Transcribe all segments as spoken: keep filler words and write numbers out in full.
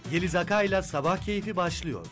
Yeliz Akay'la Sabah Keyfi başlıyor.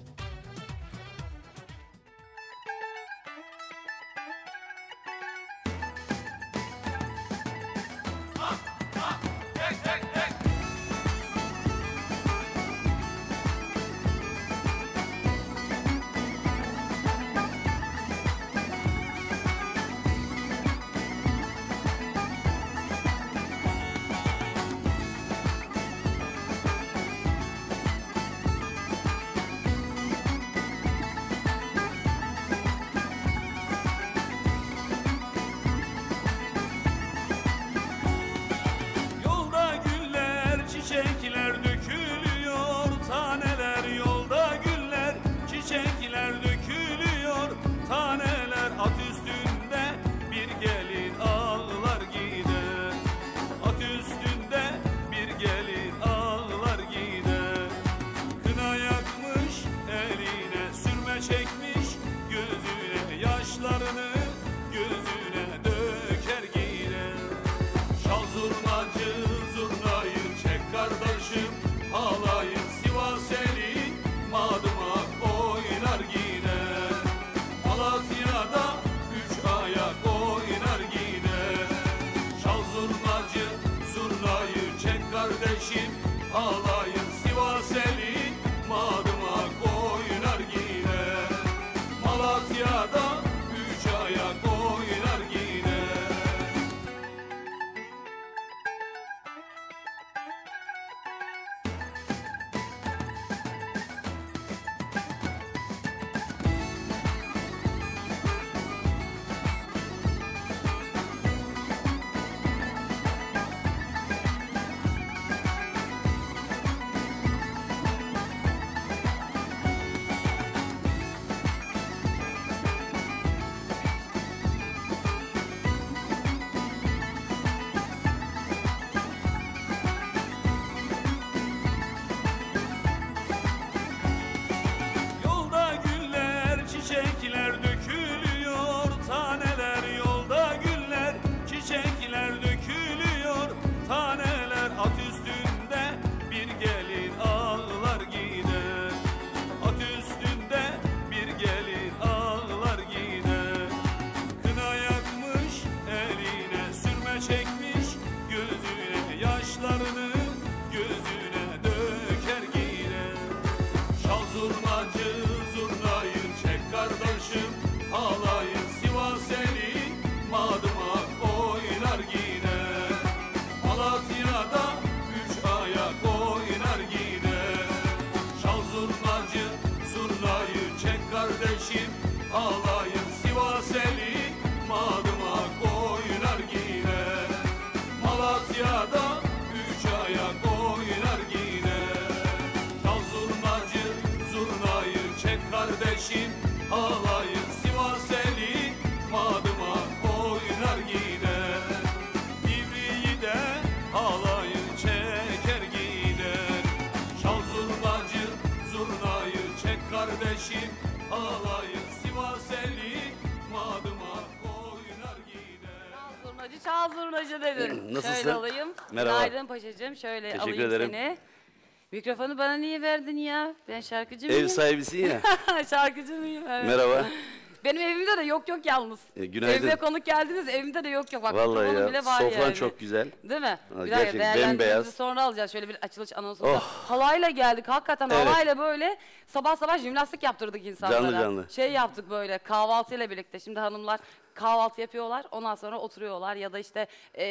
Çal zurnacı dedin. Nasılsın? Şöyle alayım. Merhaba. Günaydın paşacığım. Şöyle Teşekkür alayım ederim. seni. Mikrofonu bana niye verdin ya? Ben şarkıcı mıyım? Ev sahibisin ya. Şarkıcı mıyım? Evet. Merhaba. Benim evimde de yok yok yalnız. E, günaydın. Evime konuk geldiniz, evimde de yok yok. Bak, vallahi mikrofonum ya. bile var Sofran yani. çok güzel. Değil mi? Ha, Bir dakika, gerçekten değerlendirmemizi bembeyaz. sonra alacağız. Şöyle bir açılış anonsunda. Oh. Halayla geldik. Hakikaten Evet. halayla böyle sabah sabah jimnastik yaptırdık insanlara. Canlı canlı. Şey yaptık böyle kahvaltıyla birlikte. Şimdi hanımlar kahvaltı yapıyorlar. Ondan sonra oturuyorlar ya da işte e,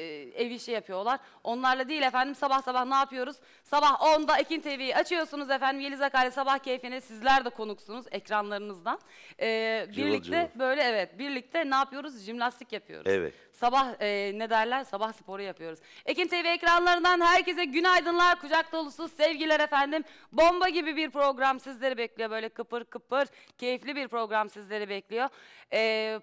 ev işi yapıyorlar. Onlarla değil efendim, sabah sabah ne yapıyoruz? Sabah onda Ekin T V'yi açıyorsunuz efendim. Yeliz Akay'la Sabah Keyfine sizler de konuksunuz ekranlarınızdan. E, birlikte cıvıl. böyle evet birlikte ne yapıyoruz? Jimnastik yapıyoruz. Evet. Sabah e, ne derler? Sabah sporu yapıyoruz. Ekin T V ekranlarından herkese günaydınlar, kucak dolusu sevgiler efendim. Bomba gibi bir program sizleri bekliyor. Böyle kıpır kıpır, keyifli bir program sizleri bekliyor. Eee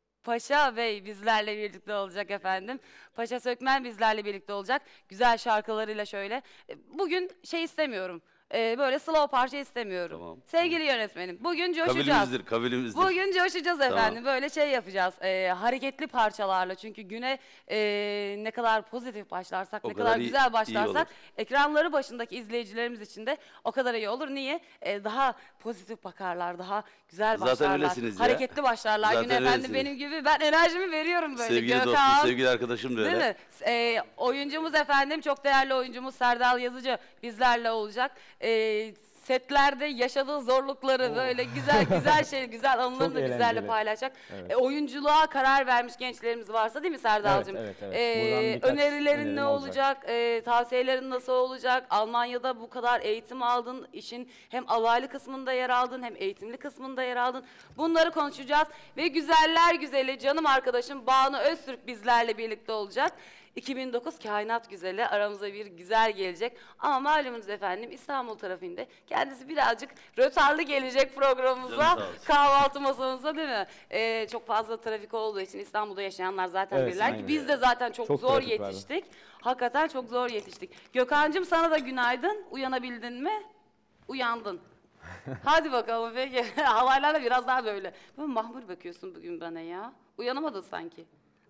Paşa Bey bizlerle birlikte olacak efendim. Paşa Sökmen bizlerle birlikte olacak. Güzel şarkılarıyla şöyle. Bugün şey istemiyorum. Ee, böyle slow parça istemiyorum. Tamam. Sevgili yönetmenim, bugün coşacağız. Kabilimizdir, kabilimizdir. Bugün coşacağız efendim. Tamam. Böyle şey yapacağız. e, hareketli parçalarla. Çünkü güne e, ne kadar pozitif başlarsak, O ne kadar kadar iyi- güzel iyi başlarsak olur. ekranları başındaki izleyicilerimiz için de o kadar iyi olur. Niye? E, daha pozitif bakarlar, daha güzel Zaten başlarlar. öylesiniz ya. Hareketli başlarlar. Zaten Güne efendim öylesiniz. benim gibi ben enerjimi veriyorum böyle. Sevgili dostum, Gökhan. sevgili arkadaşım da öyle. Değil mi? E, oyuncumuz efendim, çok değerli oyuncumuz Serdal Yazıcı bizlerle olacak. E, setlerde yaşadığı zorlukları böyle güzel güzel şey, güzel anılarını Çok da bizlerle eğlenceli. paylaşacak. Evet. E, oyunculuğa karar vermiş gençlerimiz varsa, değil mi Serdal'cığım? Evet, evet, evet. E, Buradan birkaç önerilerin önerim ne olacak. olacak? E, tavsiyelerin nasıl olacak? Almanya'da bu kadar eğitim aldın. İşin hem alaylı kısmında yer aldın, hem eğitimli kısmında yer aldın. Bunları konuşacağız ve güzeller güzeli canım arkadaşım Banu Öztürk bizlerle birlikte olacak. iki bin dokuz Kainat Güzeli aramıza bir güzel gelecek. Ama malumunuz efendim İstanbul trafiğinde kendisi birazcık rötarlı gelecek programımıza, Canım sağ olsun. kahvaltı masamıza, değil mi? Ee, çok fazla trafik olduğu için İstanbul'da yaşayanlar zaten Evet, bilirler ki aynen. biz de zaten çok, Çok zor trafik vardı. yetiştik. Hakikaten çok zor yetiştik. Gökhan'cığım sana da günaydın. Uyanabildin mi? Uyandın. Hadi bakalım peki. Halaylarla biraz daha böyle. Böyle mahmur bakıyorsun bugün bana ya. Uyanamadın sanki.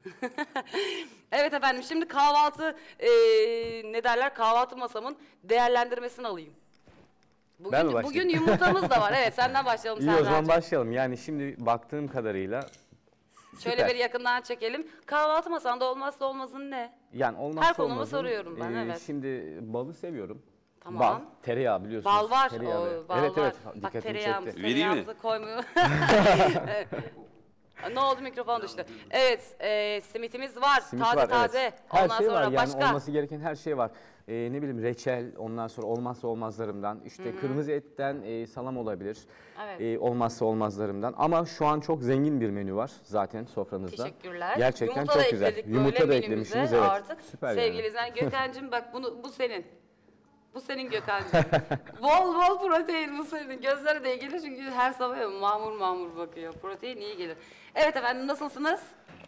Evet efendim, şimdi kahvaltı e, ne derler, kahvaltı masamın değerlendirmesini alayım. Bugün, Ben mi başlayayım? bugün yumurtamız da var. Evet, senden başlayalım İyi o zaman Serdar'cığım. başlayalım. Yani şimdi baktığım kadarıyla Şöyle süper. bir yakından çekelim. Kahvaltı masanda olmazsa olmazın ne? Yani olmazsa Her konumu olmazın, soruyorum ben, e, evet. Şimdi balı seviyorum. Tamam. Bal, tereyağı biliyorsunuz. Bal var. Tereyağı o, ve- bal evet var. evet. Bak Dikkatimi tereyağımız, çekti. Vereyim mi? tereyağımızı koymuyor. Evet. Ne oldu, mikrofon düştü. Evet, e, simitimiz var. Simit taze var, taze. evet. Her Ondan şey sonra var yani başka. olması gereken her şey var. Ee, ne bileyim reçel, ondan sonra olmazsa olmazlarımdan. İşte kırmızı etten e, salam olabilir. Evet. E, olmazsa olmazlarımdan. Ama şu an çok zengin bir menü var zaten sofranızda. Teşekkürler. Gerçekten Yumurta çok da güzel. ekledik Yumurta böyle da menümüze eklemişsiniz, evet. artık. Süper Sevgili yani. izleyen Gökhan'cığım bak bunu, bu senin. Bu senin Gökhan'cığım. bol bol protein bu senin. Gözleri de ilgili çünkü her sabah mamur mamur bakıyor. Protein iyi gelir. Evet efendim, nasılsınız?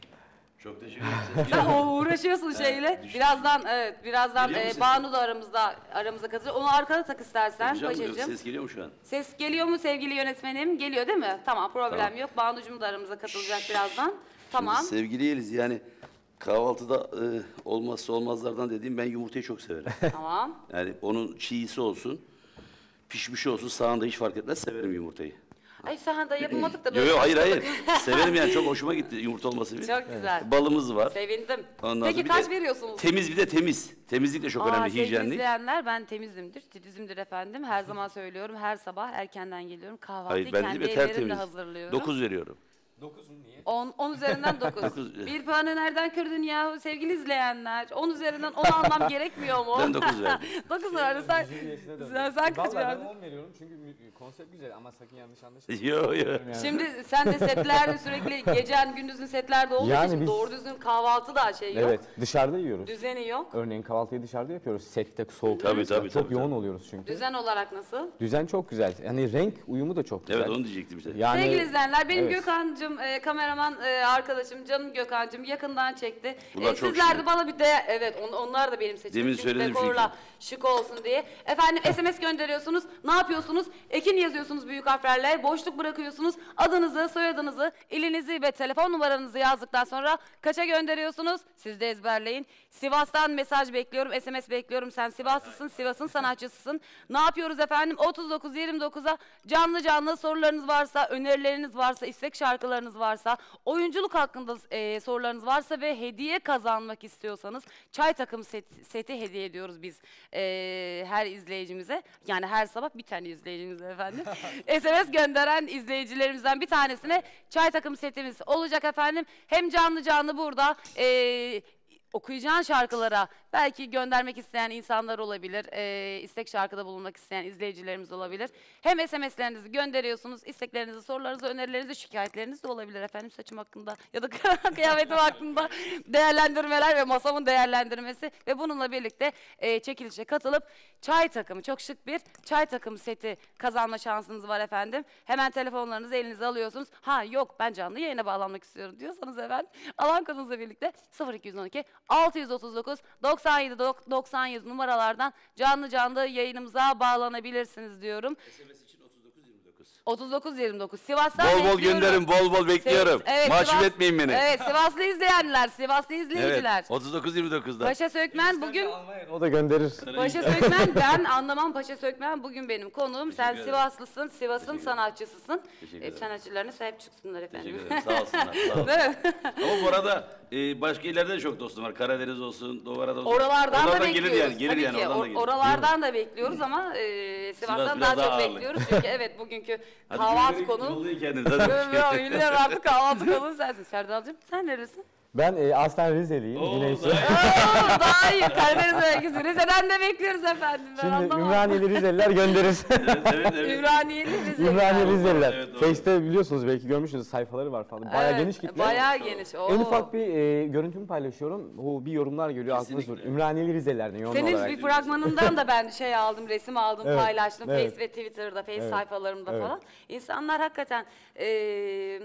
Çok teşekkür ederim. Sen o uğraşıyorsun şeyle. düşün. Birazdan evet birazdan Geliyor mu e, sesim? Banu da aramızda aramıza katılacak. Onu arkada tak istersen Hocam, Paşacığım. ses geliyor mu şu an? Ses geliyor mu sevgili yönetmenim? Geliyor değil mi? Tamam, problem Tamam. yok. Banu'cum da aramıza katılacak birazdan. Tamam. Şimdi sevgili Yeliz, yani kahvaltıda e, olmazsa olmazlardan dediğim, ben yumurtayı çok severim. Tamam. Yani onun çiğisi olsun, pişmiş olsun, sağında hiç fark etmez, severim yumurtayı. Ay sahanda yapamadık da Yok böyle yok, hayır hayır. başladık. Severim yani, çok hoşuma gitti yumurta olması bir. Çok güzel. Balımız var. Sevindim. Ondan Peki sonra bir kaç de veriyorsunuz? Temiz, bir de temiz. Temizlik de çok Aa, önemli, sevgili hijyenlik. izleyenler, ben temizimdir, titizimdir efendim. Her zaman söylüyorum, her sabah erkenden geliyorum. Kahvaltıyı Hayır, ben kendi değil mi, ellerimle tertemiz. hazırlıyorum. Dokuz veriyorum. on, on üzerinden dokuz. Dokuz. Bir puanı nereden kırdın ya sevgili izleyenler? on üzerinden on almam gerekmiyor mu? Ben dokuz verdim. dokuz verdin sen. Sen, sen kaç Vallahi ben verdin? on veriyorum çünkü mü- konsept güzel ama sakın yanlış anlaşılmasın. Yok yok. Yani. Şimdi sen de setlerde sürekli gecen gündüzün setlerde olduğu Yani için biz- doğru düzgün kahvaltı da şey yok. Evet dışarıda yiyoruz. Düzeni yok. Örneğin kahvaltıyı dışarıda yapıyoruz. Sette soğuk. Tabii, mesela. tabii, Çok tabii, yoğun tabii. oluyoruz çünkü. Düzen olarak nasıl? Düzen çok güzel. Yani renk uyumu da çok güzel. Evet, onu diyecektim işte. Yani, Sevgili izleyenler, benim evet. Gökhan'cığım, e, kameraman e, arkadaşım, canım Gökhan'cığım yakından çekti. Bunlar E, çok sizler şirin. de bana bir de, evet on, onlar da benim seçimim. Demin Çünkü söyledim dekorla şık olsun diye. Efendim S M S gönderiyorsunuz. Ne yapıyorsunuz? Ekin yazıyorsunuz büyük harflerle. Boşluk bırakıyorsunuz. Adınızı, soyadınızı, ilinizi ve telefon numaranızı yazdıktan sonra kaça gönderiyorsunuz? Siz de ezberleyin. Sivas'tan mesaj bekliyorum, S M S bekliyorum. Sen Sivaslısın, Sivas'ın sanatçısısın. Ne yapıyoruz efendim? otuz dokuz yirmi dokuza canlı canlı sorularınız varsa, önerileriniz varsa, istek şarkılarınız varsa, oyunculuk hakkında e, sorularınız varsa ve hediye kazanmak istiyorsanız çay takım set, seti hediye ediyoruz biz e, her izleyicimize. Yani her sabah bir tane izleyicimize efendim. S M S gönderen izleyicilerimizden bir tanesine çay takım setimiz olacak efendim. Hem canlı canlı burada e, okuyacağın şarkılara belki göndermek isteyen insanlar olabilir, e, istek şarkıda bulunmak isteyen izleyicilerimiz olabilir. Hem S M S'lerinizi gönderiyorsunuz, isteklerinizi, sorularınızı, önerilerinizi, şikayetleriniz de olabilir efendim saçım hakkında ya da kıyafetim hakkında değerlendirmeler ve masamın değerlendirmesi ve bununla birlikte e, çekilişe katılıp çay takımı, çok şık bir çay takım seti kazanma şansınız var efendim. Hemen telefonlarınızı elinize alıyorsunuz. Ha yok, ben canlı yayına bağlanmak istiyorum diyorsanız efendim alan kodunuzla birlikte sıfır iki on iki altı yüz otuz dokuz doksan yedi doksan yedi numaralardan canlı canlı yayınımıza bağlanabilirsiniz diyorum. S M S için otuz dokuz yirmi dokuz. otuz dokuz yirmi dokuz Sivas'tan Bol bol bekliyorum. gönderin, bol bol bekliyorum. Evet, Mahcup Sivas- etmeyin beni. Evet, Sivaslı izleyenler, Sivaslı izleyiciler. Evet, otuz dokuz yirmi dokuzda. Paşa Sökmen bugün O da gönderir. Paşa Sökmen, ben anlamam Paşa Sökmen bugün benim konuğum. Sen ederim. Sivaslısın, Sivas'ın sanatçısısın. Teşekkür E, ederim. sanatçılarına sahip çıksınlar efendim. Teşekkür ederim. Sağ olsunlar. Sağ olsun. Değil mi? Ama bu arada e, başka illerde de çok dostum var. Karadeniz olsun, Doğu Anadolu olsun. Oralardan da gelir bekliyoruz. yani. Gelir Tabii yani. ki. Oradan da Or- gelir. oralardan da bekliyoruz ama e, Sivas'tan Sivas daha biraz çok daha ağırlık. bekliyoruz. Çünkü evet bugünkü Hadi kahvaltı yürüyün, konu. yollayın kendinizi, hadi. Biliyorum artık kahvaltı konu sensin. Serdal'cığım sen neresin? Ben e, aslen Rizeliyim. Oo, Yine ise. daha iyi. Oo, daha iyi. Karadeniz bölgesi. Rize'den de bekliyoruz efendim. Ben Şimdi anlamam. Ümraniyeli Rizeliler gönderir. Evet, evet, evet. Ümraniyeli Rize. Ümraniyeli Rizeliler. Evet, doğru. Face'te biliyorsunuz belki görmüşsünüz sayfaları var falan. Bayağı Evet, geniş kitle. Bayağı geniş. Oo. En ufak bir e, görüntümü paylaşıyorum. O bir yorumlar geliyor aklınız Kesinlikle. dur. Ümraniyeli Rizelilerden yoğun Senin olarak. bir fragmanından da ben şey aldım, resim aldım, Evet, paylaştım. evet. Face ve Twitter'da, Face Evet, sayfalarımda evet. falan. İnsanlar hakikaten eee,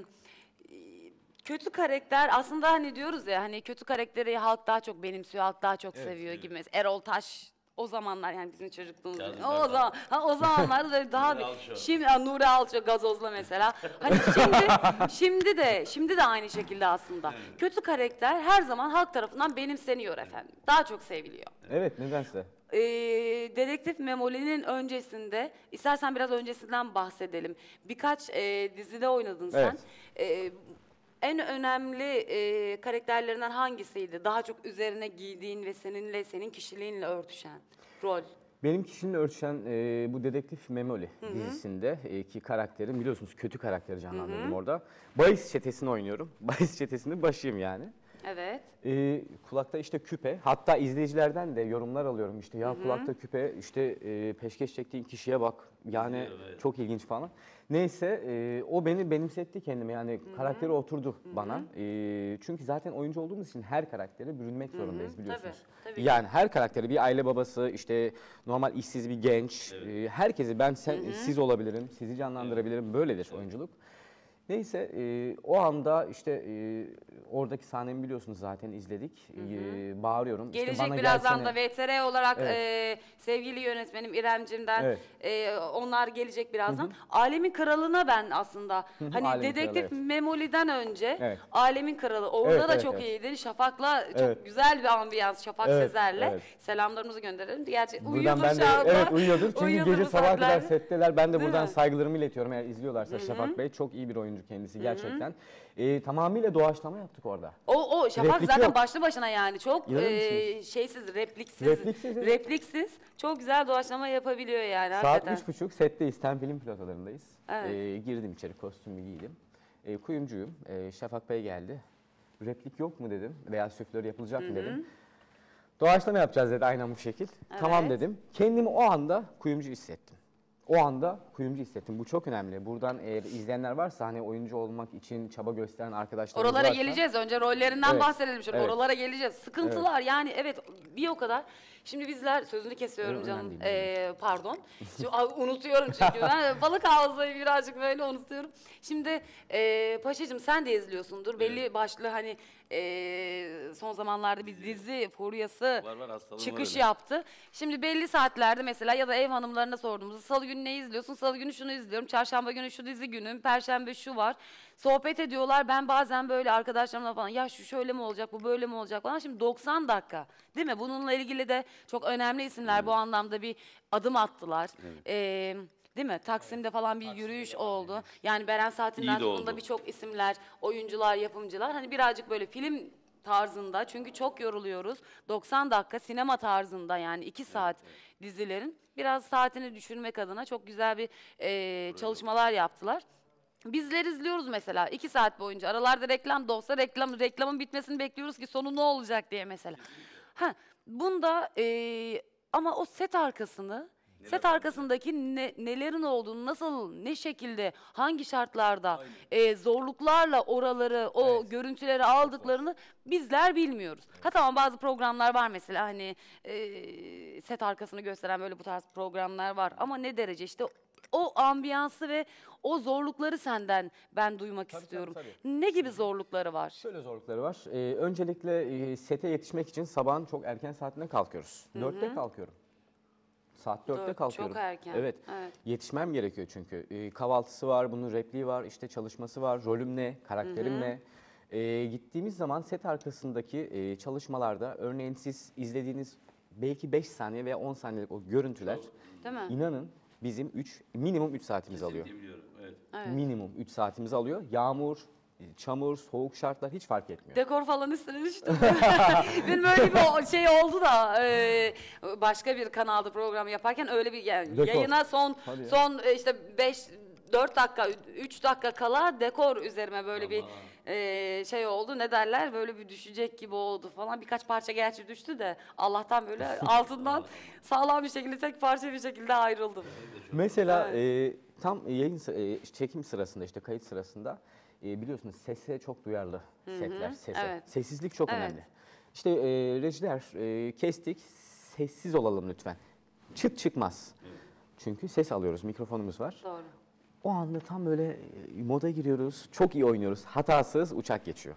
kötü karakter aslında hani diyoruz ya hani kötü karakteri halk daha çok benimsiyor, halk daha çok seviyor gibi. Mesela Erol Taş o zamanlar yani bizim çocukluğumuz. Kazım O Kartal. zaman ha, o zamanlarda da daha Nuri bir Alço. şimdi ha, Nuri Alço gazozla mesela. Hani şimdi şimdi de şimdi de aynı şekilde aslında. Kötü karakter her zaman halk tarafından benimseniyor efendim. Daha çok seviliyor. Evet nedense. Ee, Dedektif Memoli'nin öncesinde, istersen biraz öncesinden bahsedelim. Birkaç e, dizide oynadın sen. Ee, en önemli e, karakterlerinden hangisiydi? Daha çok üzerine giydiğin ve seninle, senin kişiliğinle örtüşen rol. Benim kişinin örtüşen e, bu Dedektif Memoli dizisinde e, ki karakterim biliyorsunuz kötü karakteri canlandırdım orada. Bahis çetesini oynuyorum. Bahis çetesinin başıyım yani. Evet. E, kulakta işte küpe. Hatta izleyicilerden de yorumlar alıyorum işte ya kulakta küpe işte e, peşkeş çektiğin kişiye bak. Yani çok ilginç falan. Neyse e, o beni benimsetti kendime yani karakteri oturdu bana. E, çünkü zaten oyuncu olduğumuz için her karaktere bürünmek zorundayız biliyorsunuz. Tabii, tabii. Yani her karakteri bir aile babası işte normal işsiz bir genç e, herkesi ben sen siz olabilirim sizi canlandırabilirim böyledir oyunculuk. Neyse e, o anda işte e, oradaki sahnemi biliyorsunuz zaten izledik. E, bağırıyorum. işte Gelecek bana birazdan gelsene. da V T R olarak Evet. e, sevgili yönetmenim İremcim'den Evet. e, onlar gelecek birazdan. Alemin Kralına ben aslında hani Alemin Dedektif Kralı, evet. Memoli'den önce Evet. Alemin Kralı orada Evet, da evet, çok evet. iyiydin. Şafak'la çok Evet. güzel bir ambiyans Şafak Evet, Sezer'le. evet. Selamlarımızı gönderelim. Gerçi Buradan uyuyordur ben de şu anda. evet uyuyordur çünkü Uyuyordur gece bu sabaha kadar saatlerde. setteler. Ben de Değil buradan mi? saygılarımı iletiyorum eğer izliyorlarsa Şafak Bey çok iyi bir oyuncu kendisi gerçekten. E, tamamıyla doğaçlama yaptık orada. O, o Şafak Replik zaten yok. başlı başına yani çok İnanır e, mısınız? şeysiz, repliksiz, Repliksiz, evet. repliksiz çok güzel doğaçlama yapabiliyor yani Saat hakikaten. üç buçuk setteyiz, ten film pilotalarındayız. Evet. Ee, girdim içeri, kostümü giydim. Ee, kuyumcuyum, ee, Şafak Bey geldi. Replik yok mu dedim veya süflör yapılacak mı dedim. Doğaçlama yapacağız dedi aynen bu şekil. Tamam Evet. dedim. Kendimi o anda kuyumcu hissettim. O anda kuyumcu hissettim. Bu çok önemli. Buradan eğer izleyenler varsa hani oyuncu olmak için çaba gösteren arkadaşlarımız Oralara varsa. geleceğiz. Önce rollerinden Evet, bahsedelim şöyle. evet. Oralara geleceğiz. Sıkıntılar yani evet bir o kadar. Şimdi bizler sözünü kesiyorum Önemli canım. değil, Ee, pardon. Şimdi, a, unutuyorum çünkü ben balık ağzıyı birazcık böyle unutuyorum. Şimdi e, Paşacığım sen de izliyorsundur. Belli başlı hani e, son zamanlarda bir dizi furyası Var, var, hastalığım var çıkış öyle. yaptı. Şimdi belli saatlerde mesela ya da ev hanımlarına sorduğumuzda salı günü ne izliyorsun? Salı günü şunu izliyorum. Çarşamba günü şu dizi günüm. Perşembe şu var. Sohbet ediyorlar. Ben bazen böyle arkadaşlarımla falan ya şu şöyle mi olacak, bu böyle mi olacak falan. Şimdi doksan dakika değil mi? Bununla ilgili de çok önemli isimler bu anlamda bir adım attılar. Ee, değil mi? Taksim'de falan bir yürüyüş oldu. Yani Beren Saati'nden İyi de tutun da oldu. birçok isimler, oyuncular, yapımcılar. Hani birazcık böyle film tarzında çünkü çok yoruluyoruz. doksan dakika sinema tarzında yani iki saat dizilerin biraz saatini düşürmek adına çok güzel bir e, çalışmalar yaptılar. Bizler izliyoruz mesela iki saat boyunca. Aralarda reklam da olsa reklam, reklamın bitmesini bekliyoruz ki sonu ne olacak diye mesela. Ha, bunda e, ama o set arkasını, set arkasındaki ne, nelerin olduğunu, nasıl, ne şekilde, hangi şartlarda, e, zorluklarla oraları, o görüntüleri aldıklarını bizler bilmiyoruz. Ha tamam bazı programlar var mesela hani e, set arkasını gösteren böyle bu tarz programlar var. Ama ne derece işte o ambiyansı ve o zorlukları senden ben duymak Tabii, istiyorum. tabii, tabii. Ne gibi zorlukları var? Şöyle zorlukları var. Ee, öncelikle e, sete yetişmek için sabahın çok erken saatinde kalkıyoruz. Dörtte kalkıyorum. Saat dörtte Dört, kalkıyorum. çok erken. Evet. Evet. Yetişmem gerekiyor çünkü. Ee, kahvaltısı var, bunun repliği var, işte çalışması var, rolüm ne, karakterim ne. Ee, gittiğimiz zaman set arkasındaki e, çalışmalarda örneğin siz izlediğiniz belki beş saniye veya on saniyelik o görüntüler Değil mi? inanın bizim üç minimum üç saatimiz alıyor. Biliyorum, evet. Evet. Minimum üç saatimizi alıyor. Yağmur, çamur, soğuk şartlar hiç fark etmiyor. Dekor falan üstüne düştüm. Benim öyle bir o- şey oldu da e, başka bir kanalda program yaparken öyle bir yani Dekor. yayına son Hadi ya. son e, işte beş dört dakika üç dakika kala dekor üzerime böyle bir e, şey oldu. Ne derler? Böyle bir düşecek gibi oldu falan. Birkaç parça gerçi düştü de Allah'tan böyle altından sağlam bir şekilde tek parça bir şekilde ayrıldım. Mesela e, tam yayın sı- e, çekim sırasında işte kayıt sırasında e, biliyorsunuz sese çok duyarlı setler sese. evet. Sessizlik çok Evet. önemli. İşte e, rejiler e, kestik sessiz olalım lütfen. Çıt çıkmaz. Çünkü ses alıyoruz mikrofonumuz var. Doğru. O anda tam böyle e, moda giriyoruz. Çok iyi oynuyoruz. Hatasız uçak geçiyor.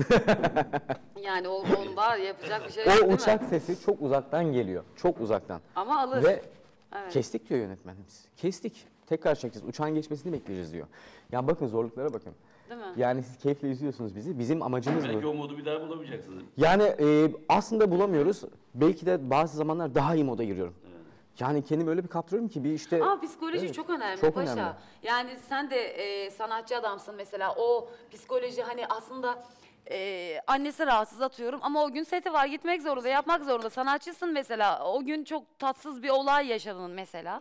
Yani o konuda yapacak bir şey O yok değil uçak mi? sesi çok uzaktan geliyor. Çok uzaktan. Ama alır. Ve Evet. kestik diyor yönetmenimiz. Kestik. Tekrar çekeceğiz. Uçağın geçmesini bekleyeceğiz diyor. Ya bakın zorluklara bakın. Değil mi? Yani siz keyifle izliyorsunuz bizi. Bizim amacımız Belki bu. o modu bir daha bulamayacaksınız. Yani e, aslında bulamıyoruz. Belki de bazı zamanlar daha iyi moda giriyorum. Yani kendimi öyle bir kaptırıyorum ki bir işte... Ama psikoloji Evet, çok önemli çok paşa. önemli. Yani sen de e, sanatçı adamsın mesela. O psikoloji hani aslında e, annesi rahatsız atıyorum ama o gün seti var gitmek zorunda yapmak zorunda. Sanatçısın mesela. O gün çok tatsız bir olay yaşadın mesela.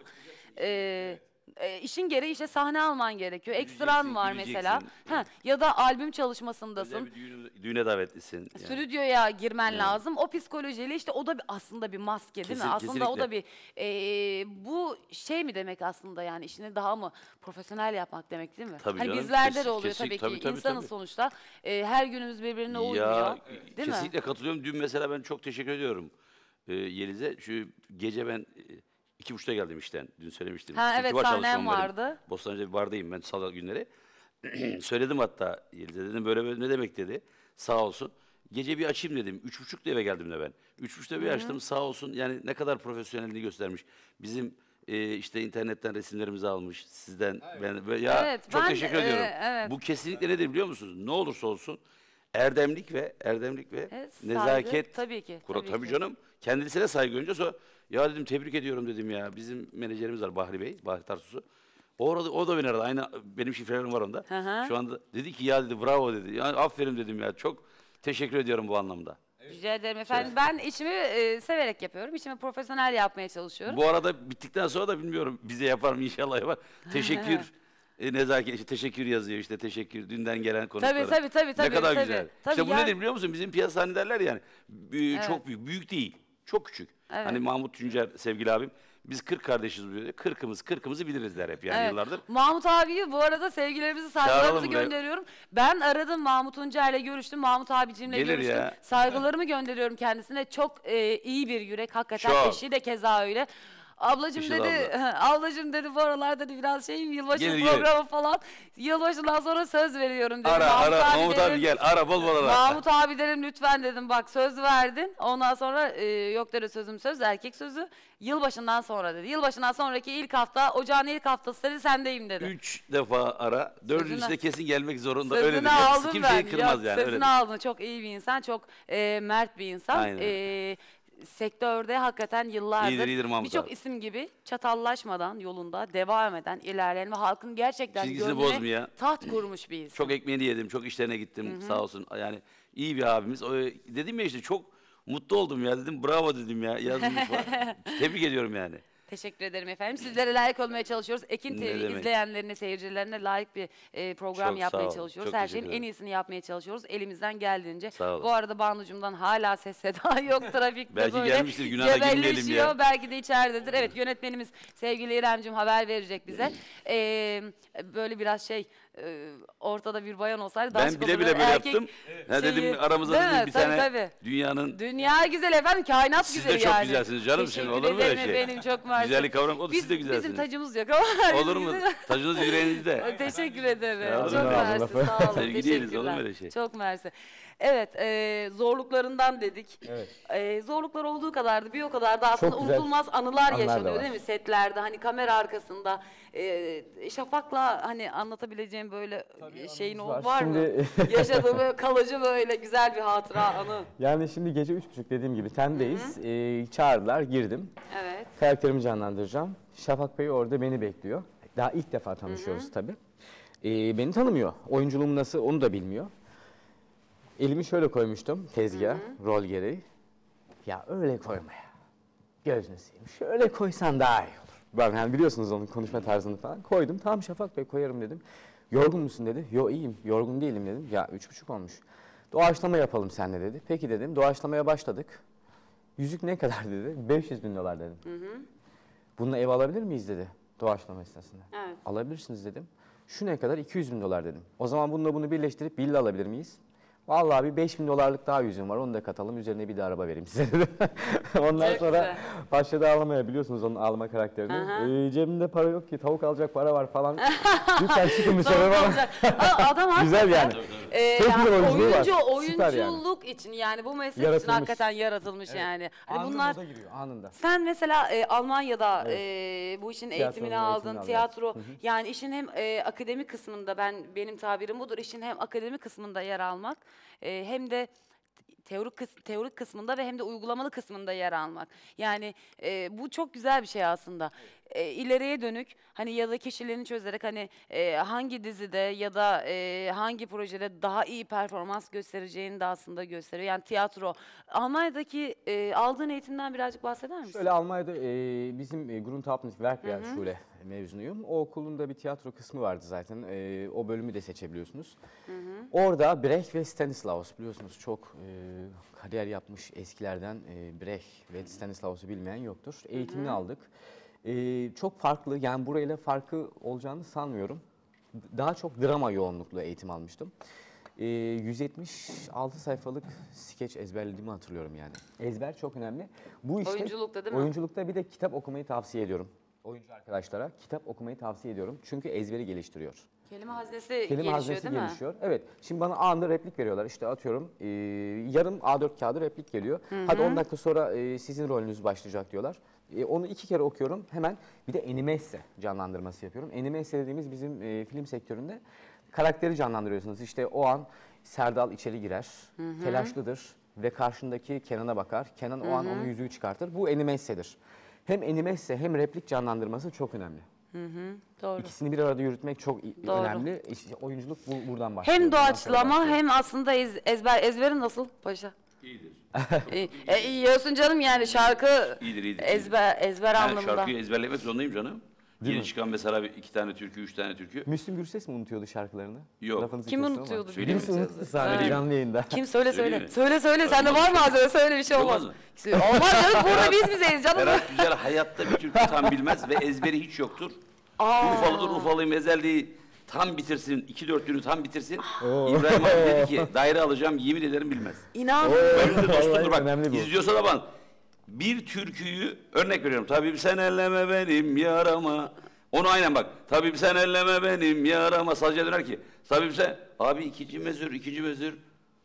E, e, işin gereği işte sahne alman gerekiyor. Ekstran var mesela. güleceksin. Ha, ya da albüm Özel çalışmasındasın. bir düğüne, düğüne davetlisin. Yani. Stüdyoya girmen lazım. O psikolojiyle işte o da bir, aslında bir maske değil mi? Kesin- Aslında o da kesinlikle. bir e, bu şey mi demek aslında yani işini daha mı profesyonel yapmak demek değil mi? Tabii hani canım, bizlerde kesin- de oluyor kesin- tabii ki. tabii, tabii, İnsanız tabii. sonuçta. E, her günümüz birbirine uymuyor. Ya Değil mi? kesinlikle katılıyorum. Dün mesela ben çok teşekkür ediyorum e, Yeliz'e. Şu gece ben e, iki buçukta geldim işten. Dün söylemiştim. Ha, Çünkü evet, var sahnem çalışmam benim. vardı. Bostancı'da bir bardayım ben salı günleri. Söyledim hatta Yeliz'e dedim böyle böyle ne demek dedi. Sağ olsun. Gece bir açayım dedim. Üç buçukta eve geldim de ben. Üç buçukta bir açtım sağ olsun. Yani ne kadar profesyonelliğini göstermiş. Bizim e, işte internetten resimlerimizi almış sizden. Ben, böyle- ya Evet, çok ben, teşekkür e, ediyorum. evet. Bu kesinlikle nedir biliyor musunuz? Ne olursa olsun erdemlik ve erdemlik ve Evet, saygı, nezaket. tabii ki, Kura, tabii tabii ki. canım. Kendisine saygı önce sonra ya dedim tebrik ediyorum dedim ya. Bizim menajerimiz var Bahri Bey, Bahri Tarsus'u. O, arada, o da beni aradı. Aynı benim şifrelerim var onda. Hı hı. Şu anda dedi ki ya dedi bravo dedi. Ya aferin dedim ya. Çok teşekkür ediyorum bu anlamda. Rica ederim efendim. Ben işimi e, severek yapıyorum. İşimi profesyonel yapmaya çalışıyorum. Bu arada bittikten sonra da bilmiyorum bize yapar mı inşallah yapar. Teşekkür e, nezaket işte teşekkür yazıyor işte teşekkür dünden gelen konuklara. Tabii, tabii, tabii, tabii, Ne kadar tabii. güzel. Tabii işte bu ya- nedir biliyor musun? Bizim piyasa hani derler yani. e, Çok Evet. büyük. Büyük değil. Çok küçük. Evet. Hani Mahmut Tüncer sevgili abim. Biz kırk kardeşiz diyor. Kırkımız kırkımızı biliriz der hep yani Evet. yıllardır. Mahmut abiyi bu arada sevgilerimizi, saygılarımızı Çağıralım buraya. gönderiyorum. Ben aradım Mahmut Uncer'le görüştüm. Mahmut abicimle Gelir görüştüm. ya. Saygılarımı gönderiyorum kendisine. Çok e, iyi bir yürek hakikaten. Çok. Eşi de keza öyle. Ablacım Işıl dedi, ablacım dedi bu aralar dedi biraz şeyim yılbaşı Gelir, programı falan. Yılbaşından sonra söz veriyorum dedi. Ara Mahmut ara abi Mahmut dedim, abi gel. Ara bol bol ara. Mahmut abi dedim lütfen dedim bak söz verdin. Ondan sonra e, yok dedi sözüm söz erkek sözü. Yılbaşından sonra dedi. Yılbaşından sonraki ilk hafta ocağın ilk haftası dedi sendeyim dedi. Üç defa ara. Dördüncüsü Sözünü- de kesin gelmek zorunda. Sözünü Öyle dedi. aldım Kimseyi ben. kırmaz Yok, yani. Sözünü Öyle. aldım. Çok iyi bir insan. Çok e, mert bir insan. Aynen. E, sektörde hakikaten yıllardır İyidir, iyidir Mahmut birçok abi. isim gibi çatallaşmadan yolunda devam eden, ilerleyen ve halkın gerçekten Çizgisini gönlüne bozmayan. taht kurmuş bir insan. Çok ekmeğini yedim, çok işlerine gittim sağ olsun. Yani iyi bir abimiz. O, dedim ya işte çok mutlu oldum ya dedim. Bravo dedim ya. Yazmış var. Tebrik ediyorum yani. Teşekkür ederim efendim. Sizlere layık olmaya çalışıyoruz. Ekin Ne T V demek. izleyenlerine, seyircilerine layık bir e, program Çok sağ yapmaya ol, çalışıyoruz. çok Her şeyin teşekkür en ederim. iyisini yapmaya çalışıyoruz. Elimizden geldiğince. Sağ olun. Bu arada Banucum'dan hala ses seda yok. Trafikte Belki böyle gelmiştir, günaha da girmeyelim cebelleşiyor. ya. Belki de içeridedir. Evet, yönetmenimiz sevgili İremcim haber verecek bize. Ee, böyle biraz şey e, ortada bir bayan olsaydı daha Ben şık bile olurdu. bile böyle Erkek yaptım. Ha şeyi- dedim aramızda Değil dedim mi? bir Tabii, tane tabii. dünyanın Dünya güzel efendim, kainat Siz güzel de çok yani. güzelsiniz canım, Teşekkür şimdi olur mu öyle ederim şey? efendim, çok mersi. maalesef. Güzellik kavramı, o da Biz, siz de güzelsiniz. Bizim tacımız yok ama. Olur mu? Tacınız yüreğinizde. Teşekkür ederim. Ya, Çok ağzına mersi, lafı. sağ olun. Sevgi değiliz, Teşekkürler. olur mu öyle şey? Çok mersi. Evet, e, zorluklarından dedik. Evet. E, zorluklar olduğu kadar da bir o kadar da aslında Çok güzel unutulmaz anılar, anılar da yaşanıyor var. değil mi setlerde? Hani kamera arkasında. E, Şafak'la hani anlatabileceğim böyle şeyin o var. var, mı? Şimdi- Yaşadığım böyle kalıcı böyle güzel bir hatıra anı. Yani şimdi gece üç buçuk dediğim gibi tendeyiz. Ee, çağırdılar, girdim. Evet. Karakterimi canlandıracağım. Şafak Bey orada beni bekliyor. Daha ilk defa tanışıyoruz tabii. Ee, beni tanımıyor. Oyunculuğum nasıl onu da bilmiyor. Elimi şöyle koymuştum tezgaha, rol gereği. Ya öyle koyma ya. Gözünü seveyim. Şöyle koysan daha iyi olur. Ben yani biliyorsunuz onun konuşma tarzını falan. Koydum. Tamam Şafak Bey koyarım dedim. Yorgun musun dedi. Yo iyiyim. Yorgun değilim dedim. Ya üç buçuk olmuş. Doğaçlama yapalım seninle dedi. Peki dedim. Doğaçlamaya başladık. Yüzük ne kadar dedi. beş yüz bin dolar dedim. Bununla ev alabilir miyiz dedi. Doğaçlama esnasında. Evet. Alabilirsiniz dedim. Şu ne kadar? iki yüz bin dolar dedim. O zaman bununla bunu birleştirip villa alabilir miyiz? Vallahi bir beş bin dolarlık daha yüzüğüm var. Onu da katalım. Üzerine bir de araba vereyim size dedi. Ondan Çok sonra güzel. başladı ağlamaya, biliyorsunuz onun ağlama karakterini. Ee, cebimde para yok ki, tavuk alacak para var falan. Lütfen çıkın dışarı Tamam, falan. olacak. Ha, Adam Güzel hakikaten, yani. e, Çok yani güzel oyunculuğu var. oyuncu, Süper yani. oyunculuk için yani bu meslek için Yaratılmış. hakikaten yaratılmış yani. Hani Anında bunlar moda giriyor, anında. sen mesela e, Almanya'da e, bu işin Tiyatronun eğitimini eğitimini aldın, aldım. tiyatro. Yani işin hem e, akademik kısmında, ben benim tabirim budur, işin hem akademik kısmında yer almak e, hem de teorik kıs- teorik kısmında ve hem de uygulamalı kısmında yer almak. Yani e, bu çok güzel bir şey aslında. E, ileriye dönük hani ya da kişiliğini çözerek hani e, hangi dizide ya da e, hangi projede daha iyi performans göstereceğini de aslında gösteriyor. Yani tiyatro. Almanya'daki e, aldığın eğitimden birazcık bahseder misin? Şöyle Almanya'da e, bizim e, Grundhauptnis Werkrealschule mezunuyum. O okulun da bir tiyatro kısmı vardı zaten. E, o bölümü de seçebiliyorsunuz. Orada Brecht ve Stanislaus biliyorsunuz çok e, kariyer yapmış eskilerden e, Brecht ve Stanislaus'u bilmeyen yoktur. Eğitimini aldık. E, çok farklı, yani burayla farkı olacağını sanmıyorum. Daha çok drama yoğunluklu eğitim almıştım. E, yüz yetmiş altı sayfalık skeç ezberlediğimi hatırlıyorum yani. Ezber çok önemli. Bu işte Oyunculukta değil mi? Oyunculukta bir de kitap okumayı tavsiye ediyorum. Oyuncu arkadaşlara kitap okumayı tavsiye ediyorum. Çünkü ezberi geliştiriyor. Kelime haznesi Kelime gelişiyor haznesi değil mi? gelişiyor. Evet. Şimdi bana anında replik veriyorlar. İşte atıyorum e, yarım A dört kağıdı replik geliyor. Hadi on dakika sonra e, sizin rolünüz başlayacak diyorlar. E, onu iki kere okuyorum. Hemen bir de animese canlandırması yapıyorum. Animese dediğimiz bizim e, film sektöründe karakteri canlandırıyorsunuz. İşte o an Serdal içeri girer, telaşlıdır ve karşındaki Kenan'a bakar. Kenan o an onun yüzüğü çıkartır. Bu animese'dir. Hem animese hem replik canlandırması çok önemli. Doğru. İkisini bir arada yürütmek çok i- Doğru. önemli. İşte oyunculuk bu, buradan başlıyor. Hem Bundan sonra doğaçlama başlıyor. hem aslında ez- ezber. Ezberin nasıl paşa? İyidir. İyi. E, iyi yiyorsun canım yani şarkı İyidir, iyidir. ezber ezber Ben anlamında. şarkıyı ezberlemek zorundayım canım. Değil Yeni mi? çıkan mesela bir iki tane türkü, üç tane türkü. Müslüm Gürses mi unutuyordu şarkılarını? Yok. Lafınızı Kim kestim ama. unutuyordu? Söyleyeyim mi? Birisi unuttu sahnede Evet. canlı yayında. Kim söyle söyle. Söyleyeyim mi? Söyle söyle sende var mı malzeme söyle bir şey olmaz. Olmaz Olmaz canım burada biz bizeyiz canım. Ferhat Güzel hayatta bir türkü tam bilmez ve ezberi hiç yoktur. Aa. Urfalıdır Urfalıyım ezelliği tam bitirsin, iki dörtlüğünü tam bitirsin. İbrahim abi dedi ki daire alacağım yemin ederim bilmez. İnanmıyorum. Benim de dostumdur Vallahi bak. önemli bu. İzliyorsa da bak. Bir türküyü örnek veriyorum. Tabip sen elleme benim yarama. Onu aynen bak. Tabip sen elleme benim yarama. Sadece döner ki. Tabip sen. Abi ikinci mezür, ikinci mezür.